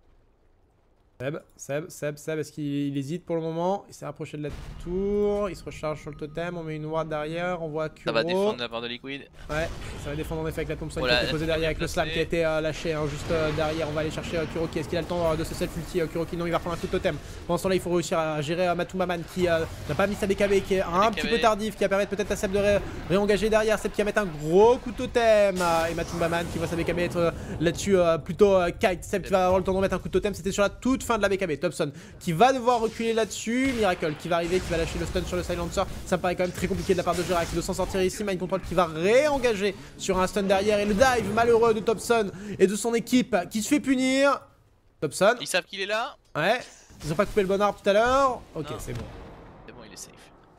Seb, est-ce qu'il hésite pour le moment? Il s'est rapproché de la tour, il se recharge sur le totem, on met une ward derrière, on voit Kuro. Ça va défendre de la part de Liquid. Ouais, ça va défendre en effet avec la Thompson Voilà, qui a été posée la derrière avec le placée. slam qui a été lâché hein, juste derrière. On va aller chercher Kuroki. Est-ce qu'il a le temps de se self-ulti Kuroki? Non, il va prendre un coup de totem. Pendant ce temps-là, il faut réussir à gérer Matumaman qui n'a pas mis sa BKB, qui est un petit peu tardif, qui va permettre peut-être à Seb de réengager derrière. Seb qui va mettre un gros coup de totem et Matumaman qui voit sa BKB être là-dessus plutôt kite. Seb qui va avoir le temps de remettre un coup de totem. C'était sur la toute fin de la BKB. Thompson qui va devoir reculer là-dessus. Miracle qui va arriver, qui va lâcher le stun sur le silencer. Ça me paraît quand même très compliqué de la part de Gerax de s'en sortir ici. Mind Control qui va réengager sur un stun derrière et le dive malheureux de Thompson et de son équipe qui se fait punir. Thompson. Ils savent qu'il est là. Ouais. Ils ont pas coupé le bon arbre tout à l'heure. Ok, Non. c'est bon. C'est bon, il est safe.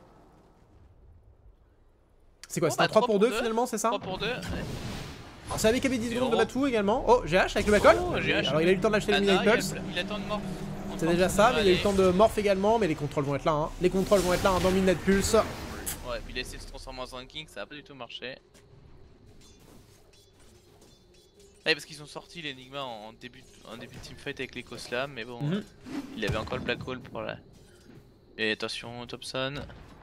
C'est quoi? Bon, C'est un bah, 3 pour 2 finalement, c'est ça? 3 pour 2. Ouais. Alors c'est avec AB 10 secondes de oh. Batou également. Oh, GH avec le backall. Oh, GH. Alors il a eu le temps de lâcher les Midnight Pulse. Il attend de mort. C'est déjà ça, mais il y a eu le temps de morph également. Mais les contrôles vont être là. Hein. Les contrôles vont être là hein, dans Midnight Pulse. Ouais, puis il a essayé de se transformer en Sand King, ça a pas du tout marché. Ouais, parce qu'ils sont sortis l'Enigma en début de teamfight avec les Koslam, mais bon, il avait encore le Black Hole pour la. Et attention, Thompson.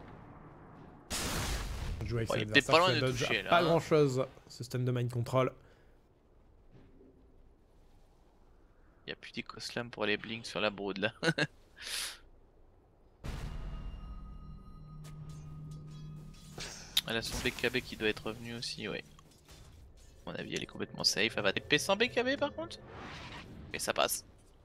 Jouer avec Ouais, ses il était adversaires pas loin qui de dodge toucher, là, pas hein. grand chose. Ce stun de Mind Control. Il y a plus des Koslam pour les blinks sur la brood là. Elle a son BKB qui doit être revenu aussi, ouais. À mon avis, elle est complètement safe. Elle va TP sans BKB par contre. Mais ça passe.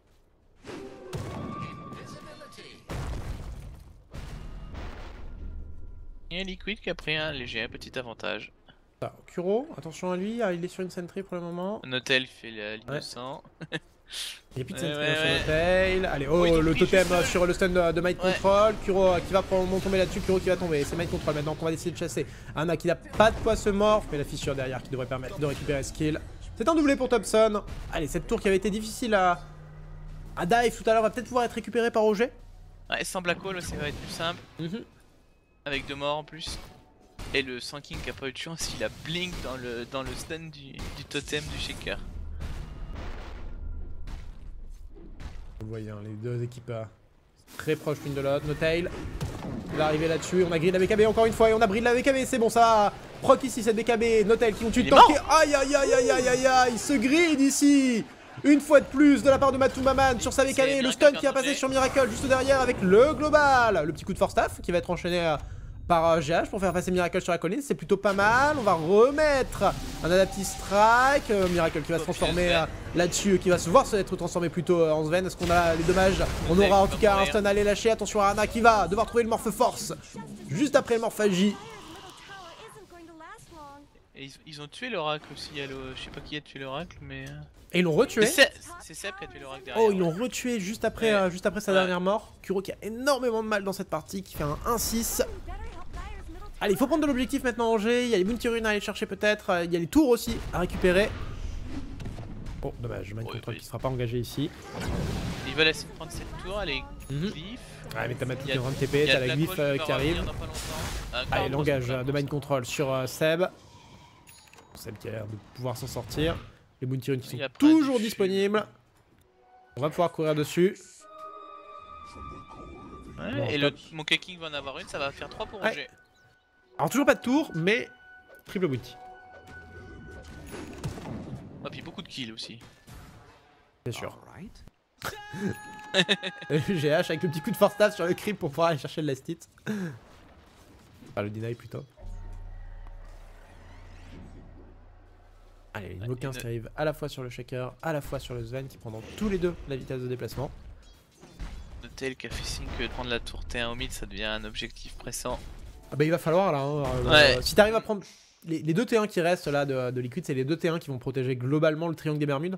Et Liquid qui a pris un léger petit avantage. Ah, Kuro, attention à lui, il est sur une sentry pour le moment. Notel fait l'innocent. Il y a plus de Ouais, sentry ouais, sur ouais. le tail. Allez, oh, Oh, ils ont le pris totem juste- sur le stun de Mind Ouais. Control. Kuro qui va probablement tomber là-dessus. Kuro qui va tomber. C'est Mind Control maintenant qu'on va décider de chasser. Anna qui n'a pas de quoi se morph, mais la fissure derrière qui devrait permettre de récupérer ce kill. C'est un doublé pour Thompson. Allez, cette tour qui avait été difficile à dive tout à l'heure va peut-être pouvoir être récupérée par OG. Ouais, sans Black Hole, ça va être plus simple. Avec 2 morts en plus. Et le Sand King qui a pas eu de chance, il a blink dans le stun du totem du Shaker. Vous voyez, hein, les deux équipes très proches l'une de l'autre. Notail il va arriver là-dessus. On a grillé la BKB encore une fois et on a brillé la BKB. C'est bon, ça proc ici cette BKB. Notail qui continue de Il est tanker. Aïe aïe aïe aïe aïe aïe aïe. Il se grille ici. Une fois de plus de la part de Matumaman sur sa BKB. Le Miracle stun qui qui a a passé tenté. sur Miracle juste derrière avec le global. Le petit coup de force staff qui va être enchaîné par GH pour faire passer Miracle sur la colline. C'est plutôt pas mal. On va remettre un Adaptive Strike. Miracle qui va se transformer là-dessus, qui va se voir être transformé plutôt en Sven. Est-ce qu'on a les dommages? On aura en tout cas un stun à aller lâcher. Attention à Anna qui va devoir trouver le Morph Force juste après le Morphagie. Et ils ont tué l'oracle aussi, je sais pas qui a tué l'oracle, mais... Et ils l'ont retué. C'est Seb qui a tué l'oracle derrière. Oh, ils l'ont retué juste après, sa dernière mort. Kuro qui a énormément de mal dans cette partie, qui fait un 1-6. Allez, il faut prendre de l'objectif maintenant en G. Il y a les Bounty Runes à aller chercher peut-être. Il y a les tours aussi à récupérer. Bon, dommage, Mind Control qui sera pas engagé ici. Ils veulent essayer de prendre cette tour, elle est glyphe. Ouais, mais t'as Matou qui est en train de TP, t'as la glyphe qui arrive. Allez, l'engage de Mind Control sur Seb. Seb qui a l'air de pouvoir s'en sortir. Les Bounty Runes qui sont toujours disponibles. On va pouvoir courir dessus. Ouais, bon, et mon King va en avoir une, ça va faire 3 pour Roger. Alors toujours pas de tour, mais triple bounty. Oh, puis beaucoup de kills aussi. C'est sûr. GH avec le petit coup de force staff sur le creep pour pouvoir aller chercher le last hit. Enfin, le deny plutôt. Allez, niveau 15 qui arrive à la fois sur le shaker, à la fois sur le Sven qui prendront tous les deux la vitesse de déplacement. Notel qui a fait signe que de prendre la tour T1 au mid ça devient un objectif pressant. Ah bah il va falloir là, hein, ouais. Si t'arrives à prendre les 2 T1 qui restent là de Liquid, c'est les 2 T1 qui vont protéger globalement le triangle des Bermudes.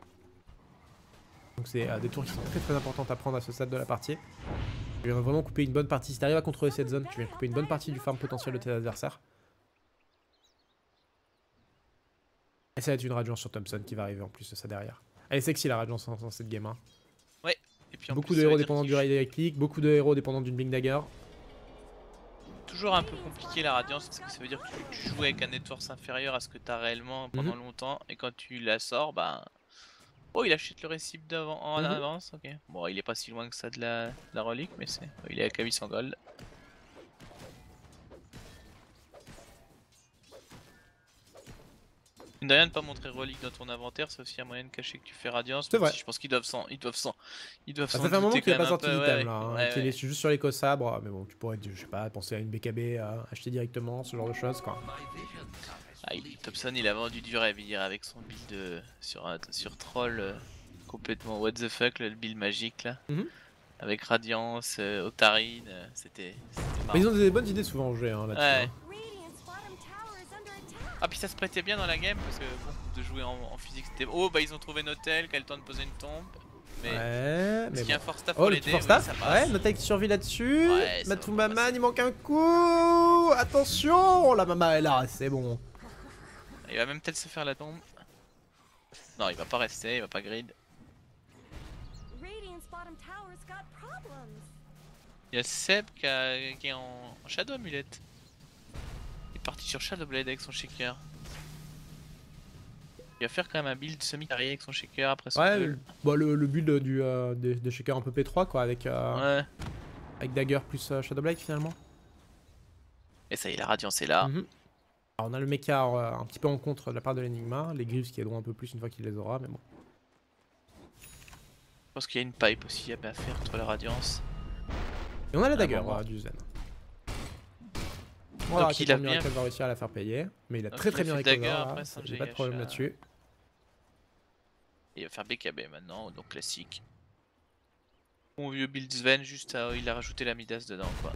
Donc c'est des tours qui sont très importantes à prendre à ce stade de la partie. Tu viens vraiment couper une bonne partie, si t'arrives à contrôler cette zone, tu viens couper une bonne partie du farm potentiel de tes adversaires. Et ça va être une Radiance sur Thompson qui va arriver en plus de ça derrière. Elle est sexy la Radiance dans cette game. Hein. Ouais. Et puis beaucoup de héros dépendants du rail électrique, beaucoup de héros dépendants d'une Blink Dagger. Toujours un peu compliqué la Radiance parce que ça veut dire que tu joues avec un network inférieur à ce que tu as réellement pendant longtemps et quand tu la sors, bah... Oh, il achète le récip d'avant en avance, ok. Bon, il est pas si loin que ça de la relique, mais c'est... Il est à 800 gold. Mine de rien, ne pas montrer relique dans ton inventaire, c'est aussi un moyen de cacher que tu fais Radiance. C'est vrai. Je pense qu'ils doivent s'en Ça fait un moment qu'il n'a pas sorti d'item là, hein, qu'il est juste sur l'éco-sabre, mais bon, tu pourrais, je sais pas, penser à une BKB, à acheter directement, ce genre de choses quoi. Ah, Thompson il a vendu du rêve hier avec son build sur troll complètement what the fuck, le build magique là. Avec Radiance, Otarine, c'était marrant. Ils ont des bonnes idées souvent en jeu hein, là-dessus. Ouais. Hein. Ah puis ça se prêtait bien dans la game parce que bon, de jouer en physique c'était... Oh bah ils ont trouvé Notel qui a le temps de poser une tombe. Mais ouais, mais bon. Y a un force staff pour l'aider, oui, ouais, Notel qui survit là-dessus. Ouais, Matumbaman il manque un coup. Attention, la maman est là, c'est bon. Il va même peut-être se faire la tombe. Non il va pas rester, il va pas grid. Il y a Seb qui est en Shadow Amulet. Il est parti sur Shadow Blade avec son shaker. Il va faire quand même un build semi-carrière avec son shaker après son ouais, bon, le build des shakers un peu P3 quoi, avec Dagger plus Shadow Blade finalement. Et ça y est, la Radiance est là. Alors on a le mecha un petit peu en contre de la part de l'Enigma, les Griffs qui aideront un peu plus une fois qu'il les aura, mais bon. Je pense qu'il y a une pipe aussi à faire entre la Radiance. Et on a la Dagger du Zen. Voilà, donc il a bien... va réussir à la faire payer, mais il a très bien recover, j'ai pas de problème là-dessus. Il va faire BKB maintenant, donc classique. Mon vieux build Sven, juste il a rajouté la Midas dedans quoi.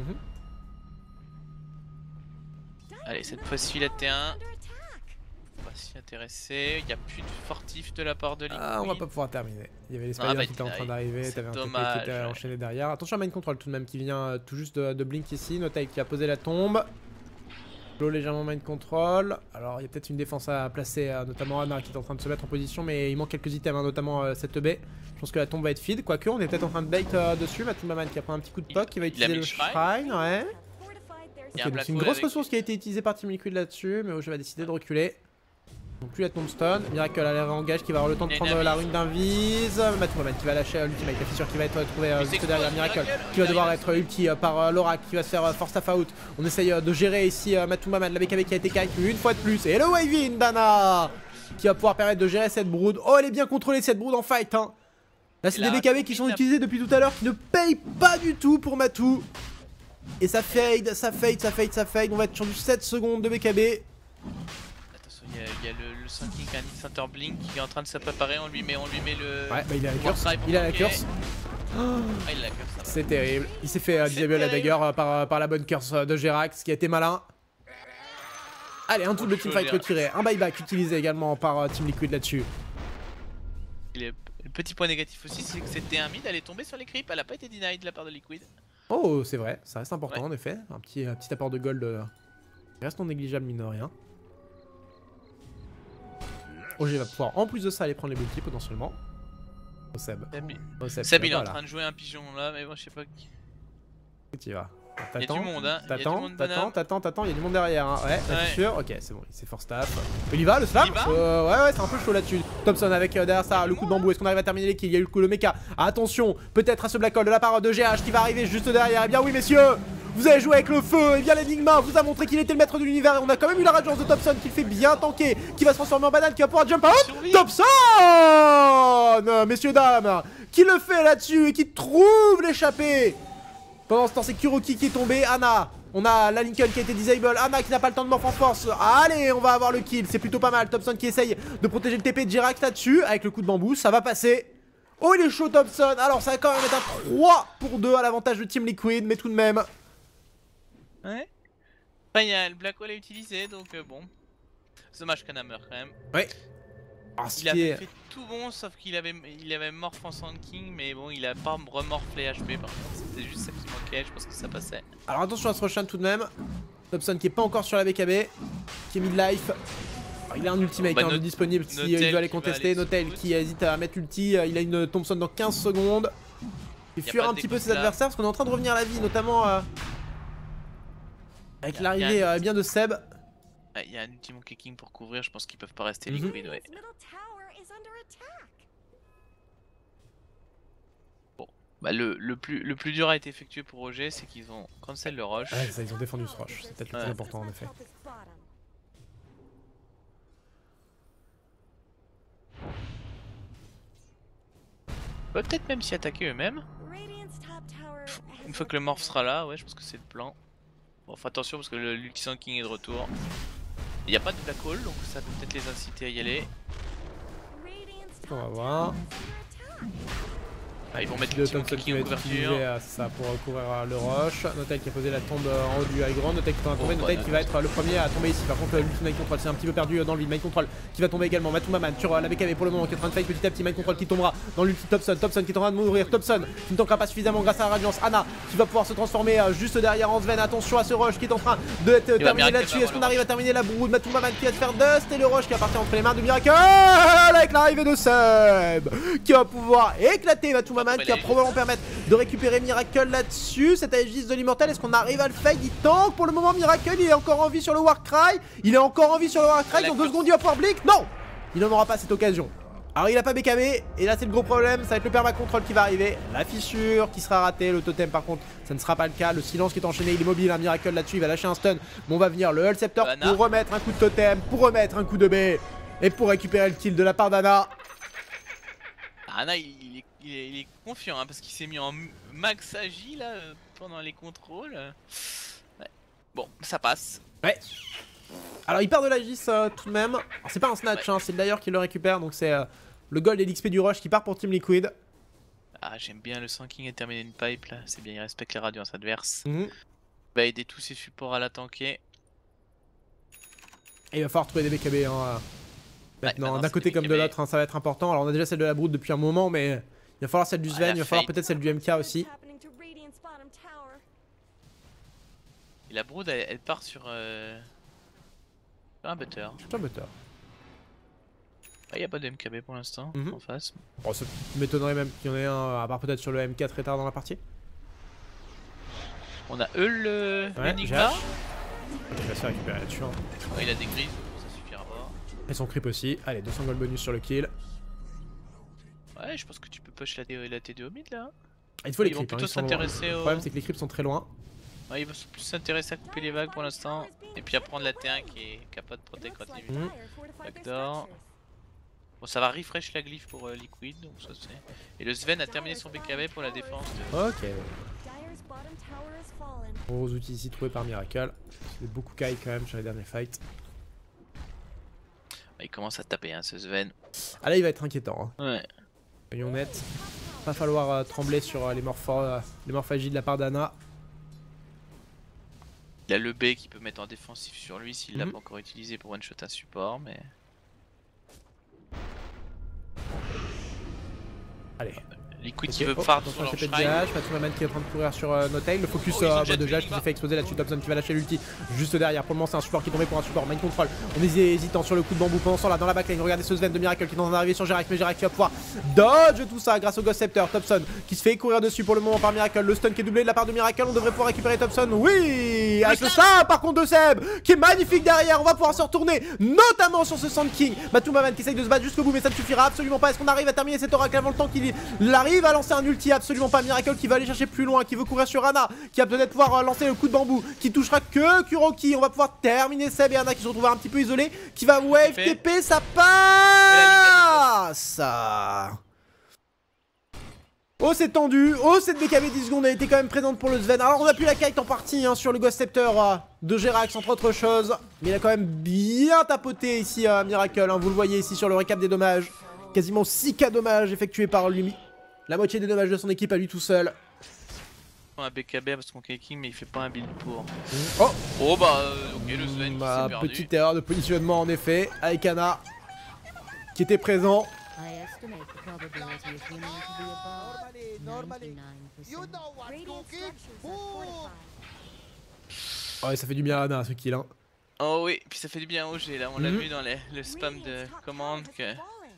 Allez, cette fois-ci la T1. Pas si intéressé, il n'y a plus de fortif de la part de Liquid. Ah, on va pas pouvoir terminer. Il y avait les Spiders qui étaient en train d'arriver, t'avais un TP qui était enchaîné derrière. Attention à Mind Control tout de même qui vient tout juste de Blink ici. Notail qui a posé la tombe. Low légèrement Mind Control. Alors il y a peut-être une défense à placer, notamment Anna qui est en train de se mettre en position, mais il manque quelques items, notamment cette B. Je pense que la tombe va être feed. Quoique, on est peut-être en train de bait dessus. Matumbaman qui a pris un petit coup de poke, qui va utiliser le Shrine, ouais. Okay, c'est une grosse ressource qui a été utilisée par Team Liquid là-dessus, mais OG va décider de reculer. Non plus la tombstone, Miracle à l'air engage qui va avoir le temps de prendre la rune d'invise. Matumbaman qui va lâcher l'ultimate, la fissure qui va être trouvée juste derrière Miracle, qui va devoir être ulti par l'Oracle qui va se faire force staff out. On essaye de gérer ici Matumbaman, la BKB qui a été kite une fois de plus. Et le Waving Dana qui va pouvoir permettre de gérer cette brood. Oh, elle est bien contrôlée cette brood en fight hein. Là c'est des BKB qui sont utilisés depuis tout à l'heure, qui ne payent pas du tout pour Matou. Et ça fade, ça fade, ça fade, ça fade. On va être sur du 7 secondes de BKB. Attention, il y a le 5 King Center Blink qui est en train de se préparer. On lui met le. Ouais, bah il a la curse. Il a la curse. Ah, il a la curse. C'est terrible. Il s'est fait disable la dagger par la bonne curse de Gerax qui a été malin. Allez, un double teamfight Dieu. retiré. Un buyback utilisé également par Team Liquid là-dessus. Le petit point négatif aussi, c'est que c'était un mid, elle est tombée sur les creeps, elle a pas été denied de la part de Liquid. Oh, c'est vrai, ça reste important Ouais. en effet. Un petit apport de gold qui reste non négligeable, mine de rien. OG va pouvoir, en plus de ça, aller prendre les multis potentiellement. Oh, Seb. Oh, Seb, il est en voilà. train de jouer un pigeon là, mais bon, je sais pas qui. Tu y vas. Il y a du monde, hein. Il y a du monde, bonhomme. T'attends, il y a du monde derrière. Hein. Ouais, la Ouais. fissure. Ok, c'est bon, c'est force tap. Il y va, le slam. Il y va ouais, c'est un peu chaud là-dessus. Thompson avec derrière ça, le coup de bambou. Est-ce qu'on arrive à terminer les kills? Il y a eu le mecha. Attention, peut-être à ce black hole de la part de GH qui va arriver juste derrière. Eh bien, oui, messieurs, vous avez joué avec le feu. Et bien, l'Enigma vous a montré qu'il était le maître de l'univers. Et on a quand même eu la radiance de Thompson qui le fait bien tanker, qui va se transformer en banane, qui va pouvoir jump out. Survie. Thompson, messieurs, dames, qui le fait là-dessus et qui trouve l'échappée. Pendant ce temps, c'est Kuroki qui est tombé. Ana, on a la Lincoln qui a été disable. Ana qui n'a pas le temps de morph en force. Allez, on va avoir le kill. C'est plutôt pas mal. Thompson qui essaye de protéger le TP de Jirax là-dessus. Avec le coup de bambou, ça va passer. Oh, il est chaud, Thompson. Alors, ça va quand même être un 3 pour 2 à l'avantage de Team Liquid. Mais tout de même. Ouais. Enfin, il y a le black hole à utiliser, donc bon. C'est dommage qu'Anna meurt quand même. Ouais. Alors, ce Il qui avait est... fait tout bon, sauf qu'il avait morph en Sand King, mais bon, il a pas remorph les HP par contre. C'était juste ça qui manquait, je pense que ça passait. Alors, attention à ce Roshan tout de même. Thompson qui est pas encore sur la BKB. Qui est mid-life. Alors, il a un ultimate Bah, de disponible si il veut aller contester. Notel qui hésite à mettre l'ulti. Il a une Thompson dans 15 secondes. Il fait fuir pas un de petit peu ses découpe là. adversaires parce qu'on est en train de revenir à la vie, notamment avec l'arrivée bien de Seb. Il y a un ultime kicking pour couvrir, je pense qu'ils peuvent pas rester Mhm. Liquid, ouais. Bon, bah le plus dur a été effectué pour OG, c'est qu'ils ont cancel le rush. Ouais, ça, ils ont défendu ce rush. C'est peut-être le plus Ouais. important en effet. On peut peut-être même s'y attaquer eux-mêmes. Une fois que le morph sera là, ouais, je pense que c'est le plan. Bon, faut attention parce que l'ulti Sand King est de retour. Il n'y a pas de black hole, donc ça peut peut-être les inciter à y aller. On va voir. Ah, ils vont mettre Le l'ultime Thompson qui kicking va en être couverture. utilisé ça pour couvrir le rush. Notel qui a posé la tombe en haut du high ground. Notel qui va tomber. Oh, Notel bah, qui va être le premier à tomber ici. Par contre, l'ulti Mind Control c'est un petit peu perdu dans le vide. Mind Control qui va tomber également. Matumaman sur la BKB pour le moment qui est en train de fight petit à petit. Mind Control qui tombera dans l'ulti Thompson. Thompson qui est en train de mourir. Thompson qui ne tankera pas suffisamment grâce à la radiance. Ana qui va pouvoir se transformer juste derrière Ansven. Attention à ce rush qui est en train de terminer là-dessus. Est-ce qu'on arrive à terminer la brood? Matumaman qui va se faire dust et le rush qui va partir entre les mains de Miracle avec l'arrivée de Seb qui va pouvoir éclater Matumaman qui va probablement permettre de récupérer Miracle là-dessus. Cet Aegis de l'immortel, est-ce qu'on arrive à le fade? Il tank pour le moment. Miracle, il est encore en vie sur le Warcry. Il est encore en vie sur le Warcry. Dans 2 secondes, il va pouvoir blink. Non, il n'en aura pas cette occasion. Alors, il a pas BKB. Et là, c'est le gros problème. Ça va être le perma control qui va arriver. La fissure qui sera ratée. Le totem, par contre, ça ne sera pas le cas. Le silence qui est enchaîné. Il est mobile. Un Miracle là-dessus. Il va lâcher un stun. Mais on va venir le Hull Scepter pour remettre un coup de totem. Pour remettre un coup de B. Et pour récupérer le kill de la part d'Ana. Ana, il est confiant hein, parce qu'il s'est mis en max agi là pendant les contrôles. Ouais. Bon, ça passe. Ouais. Alors il perd de l'Aegis tout de même. Alors, c'est pas un snatch, Ouais. hein, c'est le d'ailleurs qui le récupère. Donc c'est le gold et l'XP du rush qui part pour Team Liquid. Ah, j'aime bien le Sand King et terminer une pipe là. C'est bien, il respecte les radiances adverses. Mhm. Il va aider tous ses supports à la tanker. Et il va falloir trouver des BKB hein, maintenant, maintenant, d'un c'est côté des comme de BKB. l'autre, hein, ça va être important. Alors on a déjà celle de la Brood depuis un moment, mais il va falloir celle du Sven, la il va falloir Fate. peut-être celle du MK aussi. Et la brood elle part sur un butter. C'est un butter. Ah, il n'y a pas de MKB pour l'instant Mhm. en face. Bon, ça m'étonnerait même qu'il y en ait un, à part peut-être sur le MK très tard dans la partie. On a eux le Ouais, Enigma. Il va se faire récupérer là-dessus. Hein. Ouais, il a des grises, ça suffira pas. Et son creep aussi. Allez, 200 gold bonus sur le kill. Ouais, je pense que tu peux push la TD au mid là. Il faut les Ils vont creeps. plutôt Ils sont loin. s'intéresser Le au. problème c'est que les creeps sont très loin. Ouais, ils vont plus s'intéresser à couper les vagues pour l'instant. Et puis à prendre la T1 qui est capable de protect quand il est Mhm. Backdoor. Bon, ça va refresh la glyphe pour Liquid, donc ça c'est. Et le Sven a terminé son BKB pour la défense. Ok. Gros outils ici trouvés par Miracle. C'est beaucoup Kai quand même sur les derniers fights. Il commence à taper hein, ce Sven. Ah là il va être inquiétant. Hein. Ouais. Soyons nets. Va falloir trembler sur les morphagies de la part d'Ana. Il a le B qui peut mettre en défensif sur lui s'il l'a pas encore utilisé pour one-shot un support, mais... Allez. Liquid qui veut phare sur leur shrine. Matoumaman qui est en train de courir sur Notail. Le focus de Jage qui s'est fait exploser là-dessus. Thompson qui va lâcher l'ulti juste derrière. Pour le moment, c'est un support qui est tombé pour un support. Mind control. On est hésitant sur le coup de bambou. Pendant ce temps là, dans la backline, regardez ce Sven de Miracle qui est en train d'arriver sur Jerax. Mais Jerax qui va pouvoir dodge tout ça grâce au Ghost Scepter. Thompson qui se fait courir dessus pour le moment par Miracle. Le stun qui est doublé de la part de Miracle. On devrait pouvoir récupérer Thompson. Oui, avec le ça par contre de Seb qui est magnifique derrière. On va pouvoir se retourner, notamment sur ce Sand King. Matoumaman qui essaye de se battre jusqu'au bout, mais ça ne suffira absolument pas. Est-ce qu'on arrive à terminer cet oracle avant le temps qu'il arrive à lancer un ulti? Absolument pas. Miracle qui va aller chercher plus loin, qui veut courir sur Ana, qui va peut-être pouvoir lancer le coup de bambou, qui touchera que Kuroki. On va pouvoir terminer Seb et Ana qui se retrouvent un petit peu isolés, qui va wave TP, ça passe. Oh c'est tendu, oh cette BKB 10 secondes a été quand même présente pour le Sven. Alors on a pu la kite en partie sur le Ghost Scepter de Jerax entre autres choses. Mais il a quand même bien tapoté ici Miracle, vous le voyez ici sur le récap des dommages. Quasiment 6K dommages effectués par lui. La moitié des dommages de son équipe à lui tout seul. Un BKB parce qu'on King mais il fait pas un build pour. Oh, oh bah ok le Sven qui s'est perdu. Petite erreur de positionnement en effet avec Ana qui était présent. Oh et ça fait du bien à Ana ce kill hein. Oh oui, puis ça fait du bien au G là, on l'a vu dans le spam de commande que...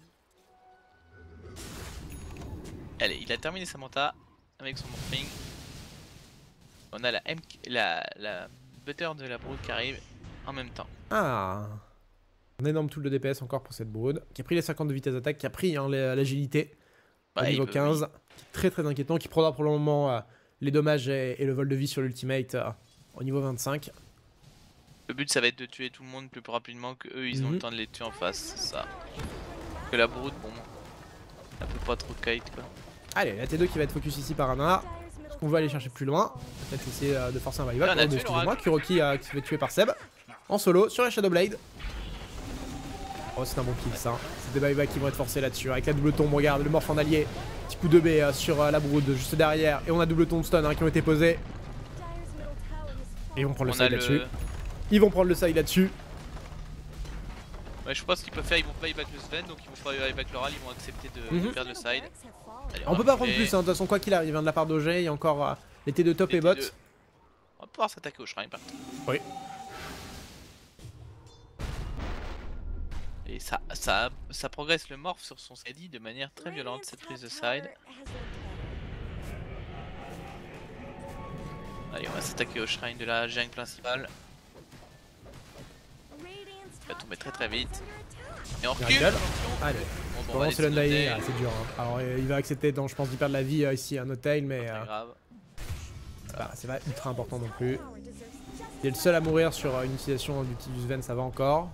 Allez, il a terminé sa manta avec son morphing. On a la butter de la brood qui arrive en même temps. Ah, un énorme tool de DPS encore pour cette brood qui a pris les 50 de vitesse d'attaque, qui a pris l'agilité au niveau 15, qui est très inquiétant, qui prendra pour le moment les dommages et le vol de vie sur l'ultimate au niveau 25. Le but ça va être de tuer tout le monde plus rapidement que eux ils ont le temps de les tuer en face, c'est ça. Que la brood, bon, elle peut pas trop kite quoi. Allez, la T2 qui va être focus ici par Ana. Est-ce qu'on veut aller chercher plus loin? Peut-être essayer de forcer un revival. Oh, excusez-moi, Kuroki qui se fait tuer par Seb. En solo sur la Shadowblade. Oh, c'est un bon kill ça. C'est des buybacks qui vont être forcés là-dessus. Avec la double tombe, regarde le morph en allié. Petit coup de B sur la brood juste derrière. Et on a double tombe stun qui ont été posés. Et ils vont prendre le side là-dessus. Ils vont prendre le side là-dessus. Ouais, je pense qu'ils peuvent faire, ils vont buyback le Sven, donc ils vont pas buyback l'oral, ils vont accepter de perdre le side. Allez, on peut pas prendre plus, de toute façon, quoi qu'il arrive, de la part d'OG, il y a encore les T2 top et bot. On va pouvoir s'attaquer au shrine par contre. Oui. Et ça progresse le morph sur son CD de manière très violente, cette prise de side. Allez, on va s'attaquer au shrine de la jungle principale. Il va tomber très vite. Et on recule. Allez. Bon, c'est l'Undying, c'est dur. Hein. Alors il va accepter, je pense, d'y perdre la vie ici à Notail, mais c'est pas ultra important non plus. Il est le seul à mourir sur une utilisation du Sven, ça va encore.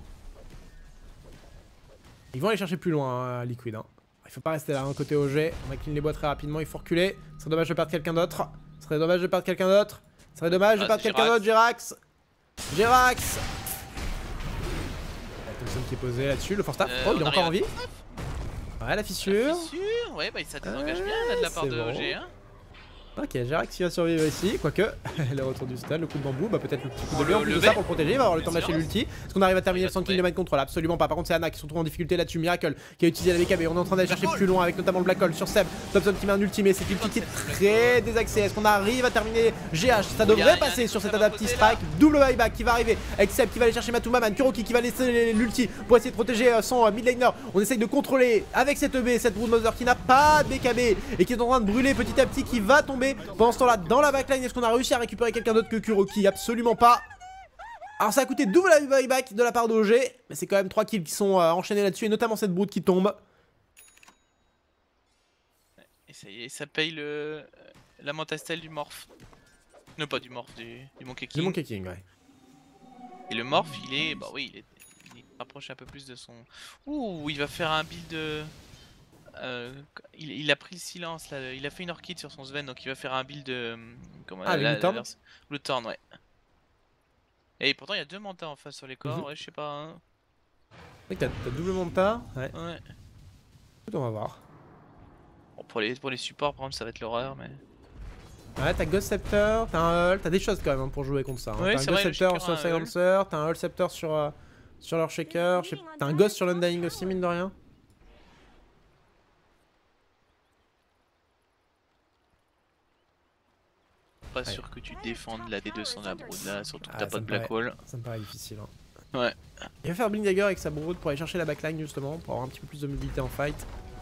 Ils vont aller chercher plus loin, Liquid. Hein. Il faut pas rester là, côté OG. On va clean les bois très rapidement, il faut reculer. Ce serait dommage de perdre quelqu'un d'autre. Ce serait dommage de perdre quelqu'un d'autre. Ce serait dommage de perdre quelqu'un d'autre, Jerax. Jerax. Thompson qui est posé là-dessus, le force staff. Oh, il est encore en vie. Ouais, la fissure. La fissure, ouais, bah ça désengage bien là de la part de OG. Hein. Ok, Jerax qui va survivre ici, quoique le retour du stun, le coup de bambou, bah peut-être le petit coup de B en plus de ça pour le protéger, il va avoir le temps de lâcher l'ulti. Est-ce qu'on arrive à terminer le Sand King de Mind Control? Absolument pas. Par contre, c'est Ana qui se retrouve en difficulté là-dessus. Miracle qui a utilisé la BKB. On est en train d'aller chercher plus loin avec notamment le Black Hole sur Seb. Thompson qui met un ulti, mais c'est ulti qui est très désaxé. Est-ce qu'on arrive à terminer GH? Ça devrait passer sur cet Adaptive Strike. Double buyback qui va arriver avec Seb qui va aller chercher Matoumaman. Kuroki qui va laisser l'ulti pour essayer de protéger son mid laner. On essaye de contrôler avec cette EB, cette Broodmother qui n'a pas de BKB et qui est en train de brûler petit à petit, qui va tomber pendant ce temps-là. Dans la backline, est-ce qu'on a réussi à récupérer quelqu'un d'autre que Kuroki? Absolument pas. Alors ça a coûté double buyback de la part d'OG, mais c'est quand même 3 kills qui sont enchaînés là-dessus, et notamment cette brood qui tombe. Et ça y est, ça paye la mentastel du morph. Non, pas du morph, du Monkey King. Du Monkey King, ouais. Et le morph, il est... Bah oui, il rapproche un peu plus de son... Ouh, il va faire un build... il a pris le silence là, il a fait une orchid sur son Sven, donc il va faire un build Blue Thorn, ouais. Et pourtant il y a 2 mantas en face sur les corps, ouais, je sais pas. Hein. Oui, t'as double manta, ouais. On va voir. Bon, pour les supports par exemple ça va être l'horreur, mais... Ouais, t'as Ghost Scepter, t'as un Hull, t'as des choses quand même hein, pour jouer contre ça. Hein. Ouais, T'as un Ghost Scepter sur le Silencer, t'as un Hull Scepter sur leur Shaker, t'as un Ghost sur l'Undying aussi, mine de rien. Pas sûr que tu défendes la D2 sans la brood là, surtout que t'as pas de paraît, Black Hole. Ça me paraît difficile. Hein. Ouais. Il va faire Blind Dagger avec sa brood pour aller chercher la backline justement, pour avoir un petit peu plus de mobilité en fight.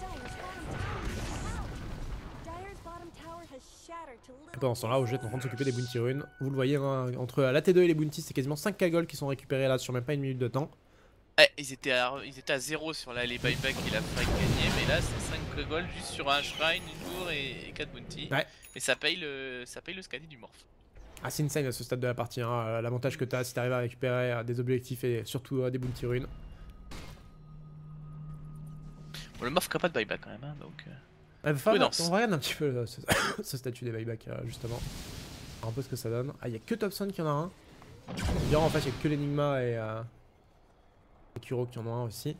Et pendant ce temps là, OG est en train de s'occuper des bounty runes. Vous le voyez, hein, entre la T2 et les bounties, c'est quasiment 5k gold qui sont récupérés là sur même pas une minute de temps. Ouais, ils étaient à 0 sur les buyback et la fight gagnée, mais là c'est 5 gold juste sur un shrine, une tour et 4 bounty. Ouais. Et ça paye le scadi du morph. Ah, c'est insane à ce stade de la partie, hein. L'avantage que t'as si t'arrives à récupérer des objectifs et surtout des bounty runes. Bon, le morph n'a pas de buyback quand même, hein, donc... On regarde un petit peu ce statut des buybacks justement. Alors, un peu ce que ça donne. Ah, il y a que Thompson qui en a un. Bien en fait, il y a que l'Enigma et Kuro qui en ont un aussi.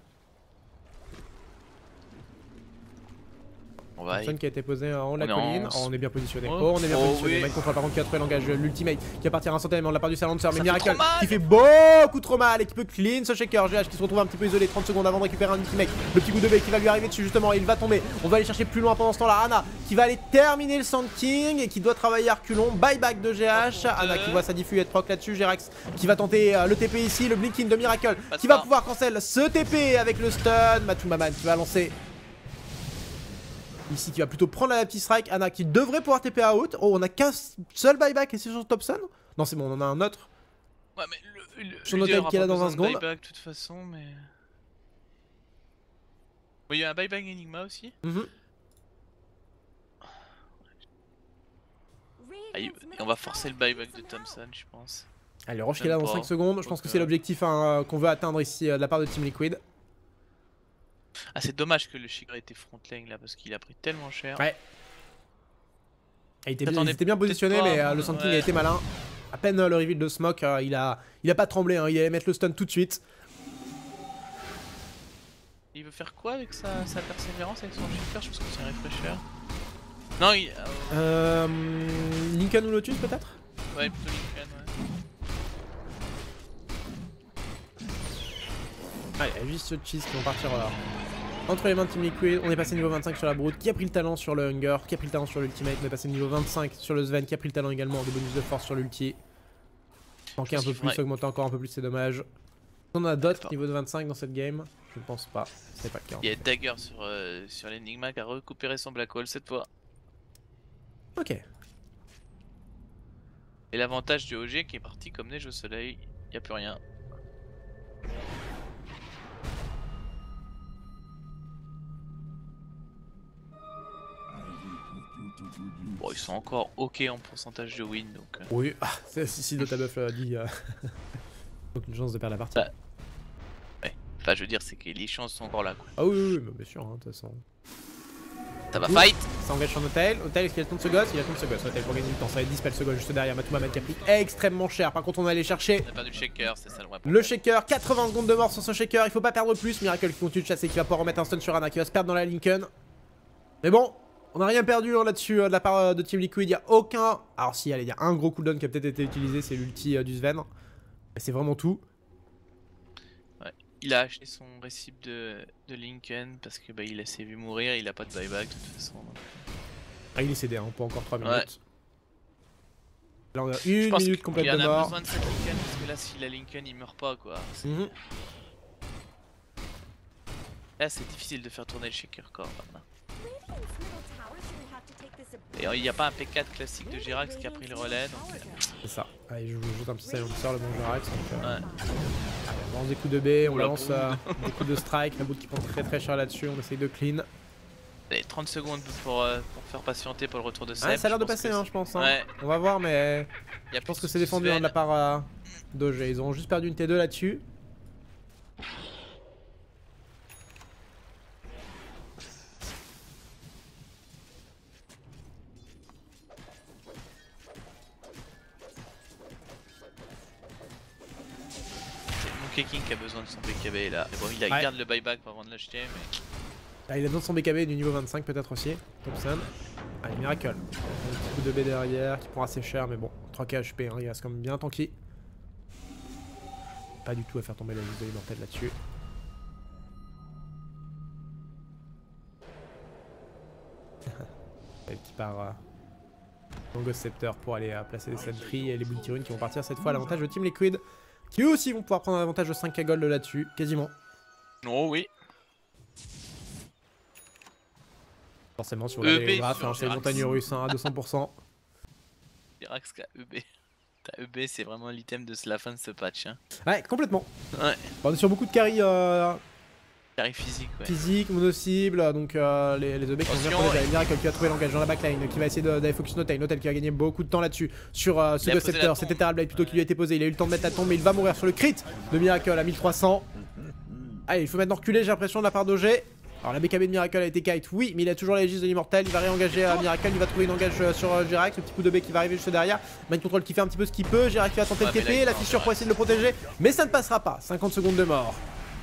Thompson qui a été posé en haut de la colline. Oh, on est bien positionné. Oh, on est bien positionné. Mike contre par contre qui a trouvé l'engage l'ultimate qui appartient à instantanément de la part du Silencer. Mais Miracle qui fait beaucoup trop mal et qui peut clean ce shaker. GH qui se retrouve un petit peu isolé 30 secondes avant de récupérer un ultimate. Le petit coup de B qui va lui arriver dessus justement. Et il va tomber. On va aller chercher plus loin pendant ce temps là. Ana qui va aller terminer le Sand King et qui doit travailler à reculons. Buyback de GH. Ana qui voit sa diffus être proc là-dessus. Gerax qui va tenter le TP ici. Le blinking de Miracle qui va pouvoir cancel ce TP avec le stun. Matumaman qui va lancer. Ici qui va plutôt prendre la petite strike. Ana qui devrait pouvoir TP out. Oh, on a qu'un seul buyback et c'est sur Thompson. Non, c'est bon, on en a un autre. Ouais, mais sur Notel qui est là dans un second. Buyback de toute façon, mais. Bon, il y a un buyback Enigma aussi. Et on va forcer le buyback de Thompson, je pense. Allez, le rush qui est là dans 5 secondes. Je pense que c'est l'objectif qu'on veut atteindre ici de la part de Team Liquid. Ah, c'est dommage que le Shigra était front lane là parce qu'il a pris tellement cher. Ouais. Il était bien positionné, mais le Sand King a été malin. À peine le reveal de Smoke, il a pas tremblé, hein, il allait mettre le stun tout de suite. Il veut faire quoi avec sa persévérance avec son Shaker? Je pense que c'est un refresher. Non, il. Lincoln ou Lotus peut-être? Ouais, plutôt Lincoln, ouais. Allez, il y a juste ce cheese qui vont partir entre les mains de Team Liquid. On est passé niveau 25 sur la Brood, qui a pris le talent sur le Hunger, qui a pris le talent sur l'Ultimate. On est passé niveau 25 sur le Sven, qui a pris le talent également, des bonus de force sur l'ulti. Manquer un peu plus, augmenter encore un peu plus, c'est dommage. On a d'autres niveau de 25 dans cette game? Je ne pense pas, c'est pas le cas. Il y a Dagger sur l'Enigma qui a récupéré son Black Hole cette fois. Ok. Et l'avantage du OG qui est parti comme neige au soleil, il n'y a plus rien. Bon, ils sont encore ok en pourcentage de win donc. Oui, si Dotabuff l'a dit, aucune chance de perdre la partie. Bah, ouais, enfin je veux dire, c'est que les chances sont encore là quoi. Ah oui, bah, bien sûr, de toute façon. Ça va fight. Ça engage sur Notel. Notel, est-ce qu'il a le temps de ce gosse? Il a le temps de ce gosse. Notel pour gagner du temps. Ça va être dispel ce gosse juste derrière. Matumaman qui a pris extrêmement cher. Par contre, on va aller chercher. On a perdu le shaker, c'est ça le vrai problème. Le shaker, 80 secondes de mort sur ce shaker. Il faut pas perdre plus. Miracle qui continue de chasser, qui va pouvoir remettre un stun sur Ana, qui va se perdre dans la Lincoln. Mais bon, on n'a rien perdu là-dessus de la part de Team Liquid. Il n'y a aucun. Alors, si, allez, il y a un gros cooldown qui a peut-être été utilisé. C'est l'ulti du Sven. Mais c'est vraiment tout. Il a acheté son récip de Lincoln parce que bah, il s'est vu mourir, il a pas de buyback de toute façon. Ah, il est cédé, hein, pour encore 3 minutes. Ouais. Là on a une minute complète de mort. Il en a besoin de sa Lincoln parce que là si la Lincoln il meurt pas quoi. Là c'est difficile de faire tourner le shaker core. Et il n'y a pas un P4 classique de Gerax qui a pris le relais donc... C'est ça. Allez, je vous jette un petit silencer le bon Gerax. Donc, ouais. On lance des coups de B, on lance des coups de strike, la bout qui prend très cher là-dessus, on essaye de clean. Allez, 30 secondes pour faire patienter pour le retour de Seb. Ouais, ça a l'air de passer, hein, je pense. Hein. Ouais. On va voir, mais je pense que c'est défendu de la part d'OG. Ils ont juste perdu une T2 là-dessus. King qui a besoin de son BKB là. Mais bon, il garde le buyback pour avant de l'acheter, mais. Ah, il a besoin de son BKB du niveau 25 peut-être aussi. Thompson. Allez, Miracle. Un petit coup de B derrière qui prend assez cher, mais bon, 3k HP, hein, il reste quand même bien tanky. Pas du tout à faire tomber la liste de l'immortel là-dessus. Elle qui part dans Ghost Scepter pour aller placer des sentries et les Bounty Runes qui vont partir cette fois à l'avantage de Team Liquid. Qui eux aussi vont pouvoir prendre un avantage de 5k gold là-dessus, quasiment. Oh oui. Forcément, si vous regardez les graphes, hein, c'est les montagnes russes hein, à 200%. Jerax qui a EB. T'as EB, c'est vraiment l'item de la fin de ce patch. Hein. Ouais, complètement. Ouais. Bon, on est sur beaucoup de carry physique, ouais. physique, mono-cible, donc les EB qui vont bien prendre les Miracle qui va trouver l'engage dans la backline, qui va essayer d'aller focus Notel. Notel qui va gagner beaucoup de temps là-dessus sur ce Ghost Scepter. C'était Terral Blade plutôt qui lui a été posé. Il a eu le temps de mettre la tombe, mais il va mourir sur le crit de Miracle à 1300. Allez, il faut maintenant reculer, j'ai l'impression, de la part d'OG. Alors la BKB de Miracle a été kite, oui, mais il a toujours la Aegis de l'immortel. Il va réengager Miracle, il va trouver une engage sur Jerax. Le petit coup de B qui va arriver juste derrière. Mind Control qui fait un petit peu ce qu'il peut. Jerax qui va tenter de TP, la fissure pour essayer de le protéger, mais ça ne passera pas. 50 secondes de mort.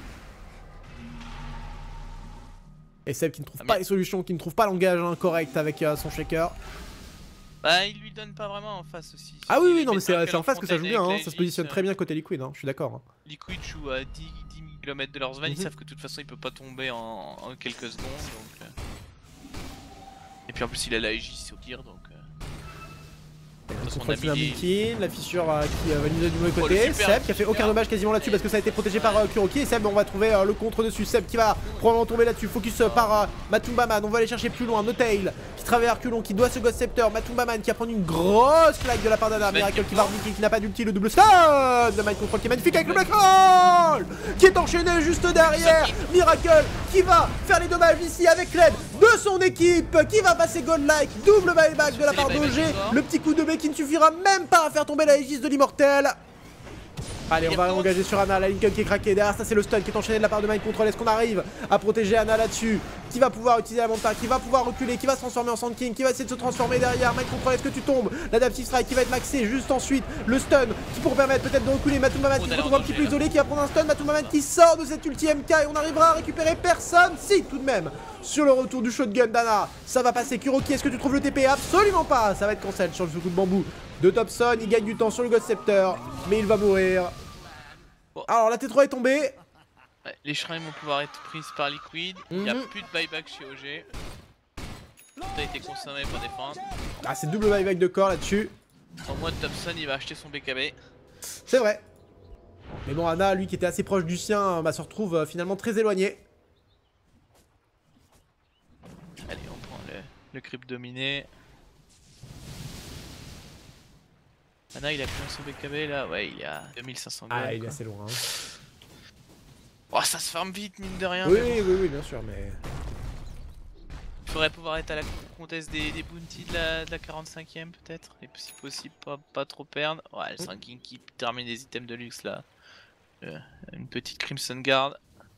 Et Seb qui ne trouve pas les solutions, qui ne trouve pas l'engage correct avec son shaker. Bah il lui donne pas vraiment en face aussi. Ah oui, oui, non mais c'est en face que ça joue bien, hein. Ça se positionne très bien côté Liquid, hein. Je suis d'accord. Hein. Liquid joue à 10 km de leur zone, ils savent que de toute façon il peut pas tomber en quelques secondes. Donc, et puis en plus il a la Aegis au tir donc... la fissure qui valide du mauvais côté. Seb qui a fait aucun dommage quasiment là-dessus parce que ça a été protégé par Kuroki. Et Seb, on va trouver le contre dessus. Seb qui va probablement tomber là-dessus. Focus par Matumbaman. On va aller chercher plus loin. Notail qui travaille Arculon qui doit se Ghost Scepter. Matumbaman qui va prendre une grosse claque de la part d'Anna. Miracle qui va rebliquer, qui n'a pas d'ulti. Le double stun de Mind Control qui est magnifique avec le Black Roll qui est enchaîné juste derrière. Miracle qui va faire les dommages ici avec l'aide de son équipe qui va passer Godlike. Double buyback de la part d'OG. Le petit coup de B qui ne suffira même pas à faire tomber la Aegis de l'immortel. Allez, on va engager sur Anna, la Lincoln qui est craquée. Derrière ça, c'est le stun qui est enchaîné de la part de Mind Control. Est-ce qu'on arrive à protéger Anna là-dessus? Qui va pouvoir utiliser la montagne, qui va pouvoir reculer, qui va se transformer en Sand King, qui va essayer de se transformer derrière. Mind Control, est-ce que tu tombes? L'Adaptive Strike qui va être maxé juste ensuite. Le stun qui pourrait permettre peut-être de reculer. Matumbaman qui se retrouve un petit peu isolé, qui va prendre un stun. Matumbaman qui sort de cet ulti MK et on arrivera à récupérer personne. Si, tout de même. Sur le retour du shotgun d'Anna, ça va passer. Kuroki, est-ce que tu trouves le TP? Absolument pas. Ça va être cancel sur le coup de bambou de Thompson. Il gagne du temps sur le Ghost Scepter, mais il va mourir. Alors la T3 est tombée. Ouais, les shrines vont pouvoir être prises par Liquid. Il n'y a plus de buyback chez OG. Tout a été consommé pour défendre. Ah, c'est double buyback de corps là-dessus. Au moins Thompson il va acheter son BKB. C'est vrai. Mais bon, Anna, lui qui était assez proche du sien, se retrouve finalement très éloigné. Allez, on prend le creep dominé. Anna il a combien son BKB là? Ouais, il est à 2500 gold. Ah, il est assez loin. Hein. Oh, ça se farm vite, mine de rien. Oui, oui, bien sûr, mais... Il faudrait pouvoir être à la contest des bounties de la 45ème peut-être. Et si possible, pas trop perdre. Ouais, le 5 King qui termine des items de luxe là. Une petite Crimson Guard.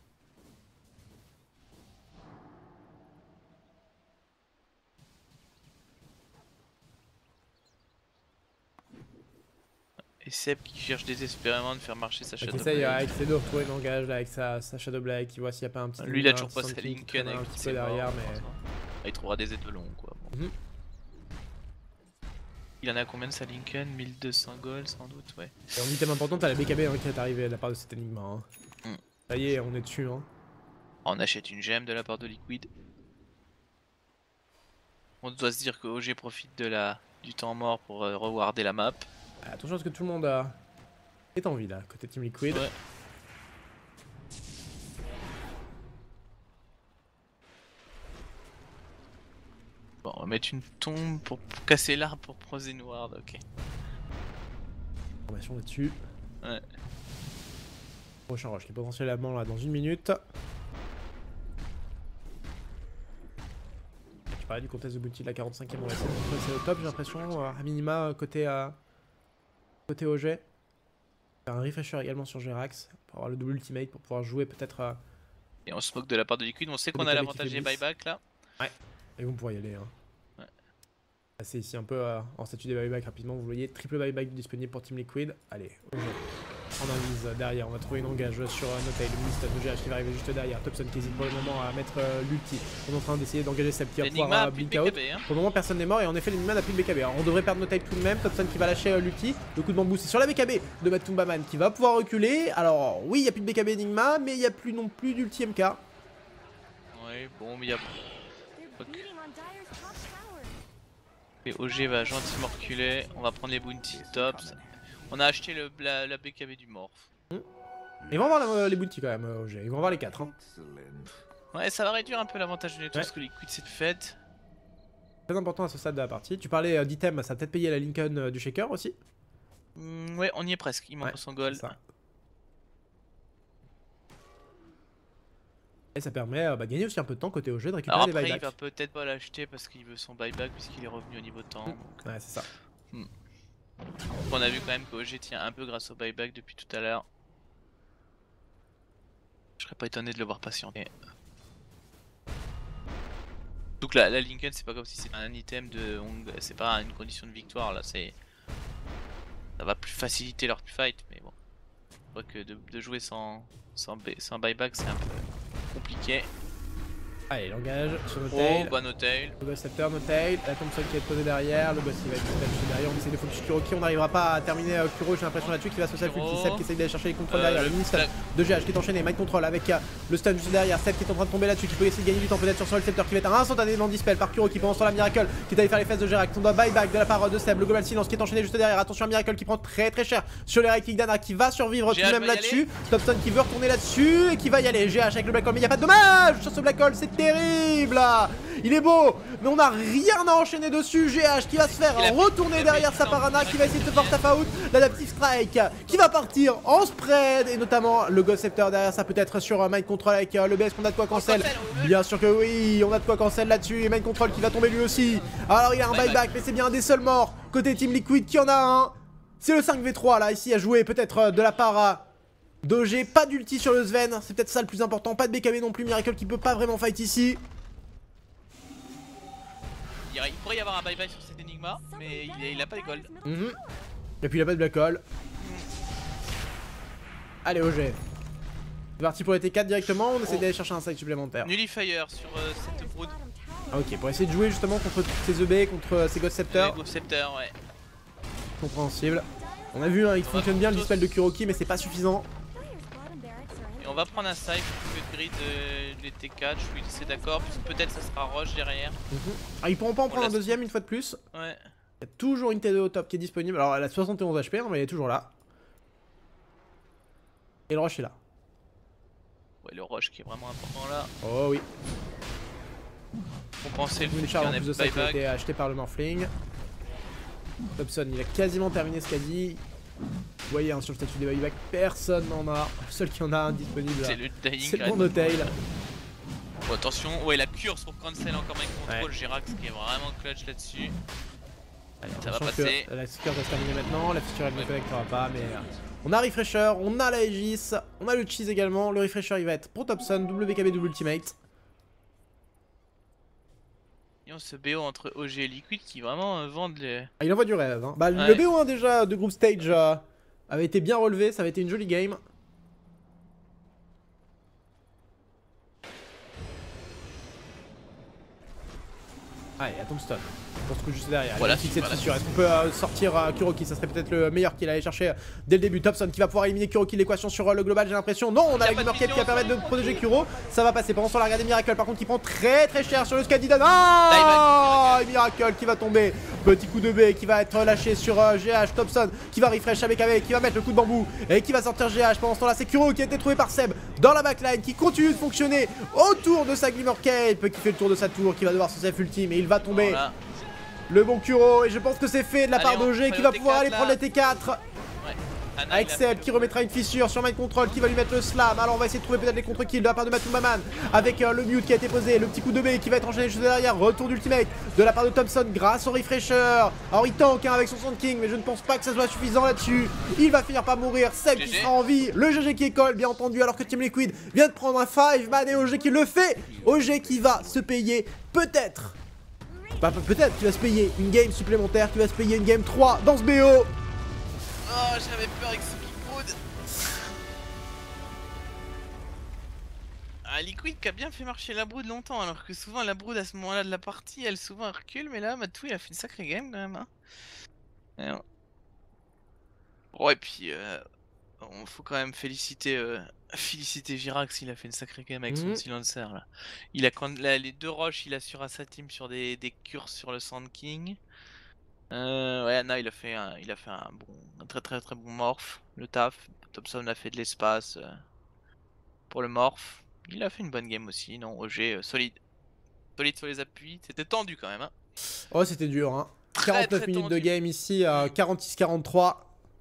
Et Seb qui cherche désespérément de faire marcher sa Shadow Blade. Qui essaye avec ses deux retrouver l'engage avec sa Shadow Blade, qui voit s'il n'y a pas un petit... Lui il a toujours pas sa Lincoln un avec petit peu derrière, mais... Il trouvera des ételons quoi. Bon. Il en a combien de sa Lincoln? 1200 gold sans doute, ouais. Et en item important, t'as la BKB hein, qui est arrivée de la part de cet énigme. Hein. Ça y est, on est dessus. Hein. On achète une gemme de la part de Liquid. On doit se dire que OG profite du temps mort pour rewarder la map. Attention à ce que tout le monde est en vie là, côté Team Liquid. Ouais. Bon, on va mettre une tombe pour casser l'arbre pour Frozen Ward, ok. Formation là-dessus. Ouais. Prochain rush qui est potentiellement là dans 1 minute. Tu parlais du contest de bounty de la 45ème, on va essayer de passer au top, j'ai l'impression, à minima côté OG. Faire un refresher également sur Jerax pour avoir le double ultimate pour pouvoir jouer peut-être. Et on se moque de la part de Liquid, on sait qu'on a l'avantage des buybacks là. Ouais. Et vous pourrez y aller. Hein. Ouais. C'est ici un peu en statut des buyback rapidement, vous voyez, triple buyback disponible pour Team Liquid. Allez, on avise derrière, on va trouver une engage sur Notail, le ministre de GH qui va arriver juste derrière. Topson qui hésite pour le moment à mettre l'ulti. On est en train d'essayer d'engager Seb qui va pouvoir blink out. Hein. Pour le moment personne n'est mort et en effet l'Enigma n'a plus de BKB. Alors on devrait perdre Notail tout de même, Topson qui va lâcher l'ulti. Le coup de bambou c'est sur la BKB de Matumbaman qui va pouvoir reculer. Alors oui il n'y a plus de BKB Enigma mais il n'y a plus non plus d'ulti MK. Ouais bon mais il y a... Et OG va gentiment reculer, on va prendre les bounty tops. On a acheté la BKB du morph. Ils vont avoir les bounty quand même, OG. Ils vont avoir les 4. Hein. Ouais, ça va réduire un peu l'avantage de nettoyer parce que Liquid c'est fait. Très important à ce stade de la partie. Tu parlais d'item, ça a peut-être payé la Lincoln du Shaker aussi. Ouais, on y est presque, il manque son gold. Et ça permet de gagner aussi un peu de temps côté OG, de récupérer alors des après, buybacks. il va peut-être pas l'acheter parce qu'il veut son buyback puisqu'il est revenu au niveau de temps. Donc... Ouais, c'est ça. On a vu quand même que OG tient un peu grâce au buyback depuis tout à l'heure. Je serais pas étonné de le voir patienter. Donc la Lincoln c'est pas comme si c'était un item de... C'est pas une condition de victoire là, c'est... Ça va plus faciliter leur fight mais bon. Je crois que de jouer sans buyback c'est un peu compliqué. Allez, l'engage sur Notail. Oh, bah Notail. Le boss scepter, Notail. La Thompson qui est posée derrière. Le boss qui va être juste derrière. On essaie de focus Kuroki. On n'arrivera pas à terminer Kuro, j'ai l'impression là-dessus, qui va se self ulti. Seb qui essaye d'aller chercher les contrôles derrière. Le ministre de GH qui est enchaîné. Mind control avec le stun juste derrière. Seb qui est en train de tomber là-dessus. Qui peut essayer de gagner du temps peut-être sur le scepter qui va être instantanément dispel par Kuro qui pendant sur la Miracle qui est allé faire les fesses de Gerac. On doit buyback de la part de Seb. Le global silence qui est enchaîné juste derrière. Attention à Miracle qui prend très cher sur les right click d'Anna qui va survivre tout de même là-dessus. Thompson qui veut retourner là-dessus et qui va y aller. GH avec le black hole mais il n'y a pas de dommage sur ce black hole. C'est terrible. Il est beau, mais on n'a rien à enchaîner dessus. GH qui va se faire retourner derrière sa parana, qui va essayer de se force à out. L'adaptive strike qui va partir en spread, et notamment le Ghost Scepter derrière ça, peut-être sur Mind Control avec le BS qu'on a de quoi cancel. Bien sûr que oui, on a de quoi cancel là-dessus. Et Mind Control qui va tomber lui aussi. Alors il a un buyback, mais c'est bien un des seuls morts côté Team Liquid qui en a un. C'est le 5v3 là, ici à jouer, peut-être de la part d'OG. Pas d'ulti sur le Sven, c'est peut-être ça le plus important. Pas de BKB non plus, Miracle qui peut pas vraiment fight ici. Il pourrait y avoir un bye-bye sur cet Enigma, mais il a pas les gold. Et puis il a pas de black hole. Allez, OG. C'est parti pour les T4 directement, on essaie d'aller chercher un side supplémentaire. Nullifier sur cette brood. Ah, ok, pour essayer de jouer justement contre ces EB, contre ces Ghost Scepter. Ghost Scepter, ouais. Compréhensible. On a vu, hein, il fonctionne bien le dispel de Kuroki, mais c'est pas suffisant. Et on va prendre un side pour le grid les T4, je suis assez d'accord, peut-être ça sera Roche derrière. Ah, ils pourront pas en prendre un deuxième une fois de plus. Ouais. Il y a toujours une T2 au top qui est disponible. Alors elle a 71 HP, hein, mais elle est toujours là. Et le Roche est là. Ouais, le Roche qui est vraiment important là. Oh oui. Compenser le fait qu'il y en a plus de ça qui a été acheté par le Morphling. Thompson, il a quasiment terminé ce qu'a dit. Vous voyez, hein, sur le statut des buyback, personne n'en a. Le seul qui en a un disponible, c'est le bon Notail. Bon, attention, ouais, la curse pour cancel encore Mind Control. Gerax qui est vraiment clutch là-dessus. Ça va passer. La curse va se terminer maintenant. La fissure elle ne connectera pas, mais on a Refresher, on a la Aegis, on a le Cheese également. Le Refresher il va être pour Thompson, double BKB, double Ultimate. Et on se BO entre OG et Liquid qui vraiment vendent les... Ah, il envoie du rêve. Hein. Bah, le BO1 déjà de Group Stage avait été bien relevé, ça avait été une jolie game. Allez, à Tombstone. On se trouve juste derrière. Voilà, cette fissure. Est-ce qu'on peut sortir Kuroki? Ça serait peut-être le meilleur qu'il allait chercher dès le début. Thompson qui va pouvoir éliminer Kuroki. L'équation sur le global, j'ai l'impression. Non, on a la Glimmer Cape qui va permettre de protéger Kuro. Ça va passer. Pendant ce temps, on va regarder Miracle. Par contre, qui prend très cher sur le Skadidan. Ah, Miracle qui va tomber. Petit coup de B qui va être lâché sur GH. Thompson qui va refresh avec qui va mettre le coup de bambou et qui va sortir GH. Pendant ce temps-là, c'est Kuro qui a été trouvé par Seb dans la backline, qui continue de fonctionner autour de sa Glimmer Cape, qui fait le tour de sa tour, qui va devoir se self ultime et il va tomber. Voilà. Le bon Kuro, et je pense que c'est fait de la part d'OG qui va pouvoir aller prendre les T4. Avec Seb qui remettra une fissure sur Mind Control, qui va lui mettre le slam. Alors on va essayer de trouver peut-être les contre-kills de la part de Matumbaman avec le mute qui a été posé, le petit coup de B qui va être enchaîné juste derrière. Retour d'ultimate de la part de Thompson grâce au refresher. Alors il tank avec son Sand King, mais je ne pense pas que ça soit suffisant là-dessus. Il va finir par mourir. Seb qui sera en vie, le GG qui école bien entendu, alors que Team Liquid vient de prendre un 5 man et OG qui le fait. OG qui va se payer peut-être Bah, peut-être qu'il va se payer une game supplémentaire, qu'il va se payer une game 3 dans ce BO. Oh, j'avais peur avec ce Big Brood. Ah, Liquid qui a bien fait marcher la Brood longtemps, alors que souvent la Brood à ce moment-là de la partie, elle souvent recule, mais là, Matou il a fait une sacrée game quand même. Hein. Ouais, et puis on faut quand même féliciter Virax, il a fait une sacrée game avec son silencer là. Il a les 2 roches, il assure à sa team sur des curses sur le Sand King. Ouais, non, il a fait un très bon morph, le taf. Thompson a fait de l'espace pour le morph. Il a fait une bonne game aussi, non, OG solide. Solide sur les appuis, c'était tendu quand même. Hein. Oh, c'était dur, hein. 49 minutes de tendu. game ici, 46-43.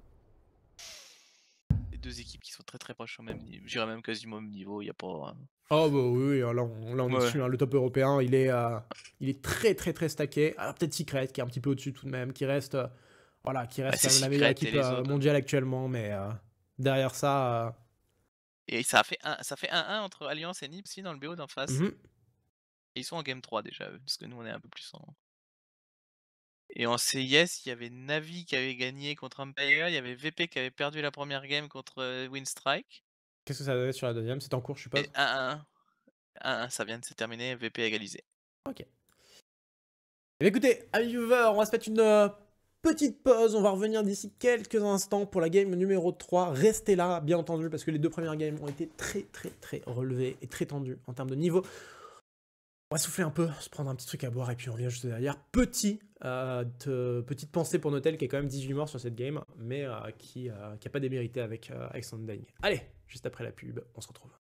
Les 2 équipes qui sont très proches au même niveau, j'irais même quasiment au même niveau, il y a pas... Oh bah oui, là on est dessus, hein. Le top européen il est très stacké. Alors peut-être Secret qui est un petit peu au-dessus tout de même, qui reste, voilà, qui reste quand même la meilleure équipe mondiale actuellement, mais derrière ça... Et ça fait 1-1 entre Alliance et Nipsey dans le BO d'en face. Et ils sont en game 3 déjà, eux, parce que nous on est un peu plus en... Et en CIS, il y avait Navi qui avait gagné contre Empire, il y avait VP qui avait perdu la première game contre Winstrike. Qu'est-ce que ça donnait sur la deuxième? C'était en cours, je suppose. Et 1-1. 1-1, ça vient de se terminer, VP égalisé. Ok. Et bien écoutez, amis viewers, on va se mettre une petite pause. On va revenir d'ici quelques instants pour la game numéro 3. Restez là, bien entendu, parce que les 2 premières games ont été très relevées et très tendues en termes de niveau. On va souffler un peu, se prendre un petit truc à boire et puis on revient juste derrière. Petite pensée pour Notel qui est quand même 18 morts sur cette game, mais qui a pas démérité avec Sunday. Allez, juste après la pub, on se retrouve.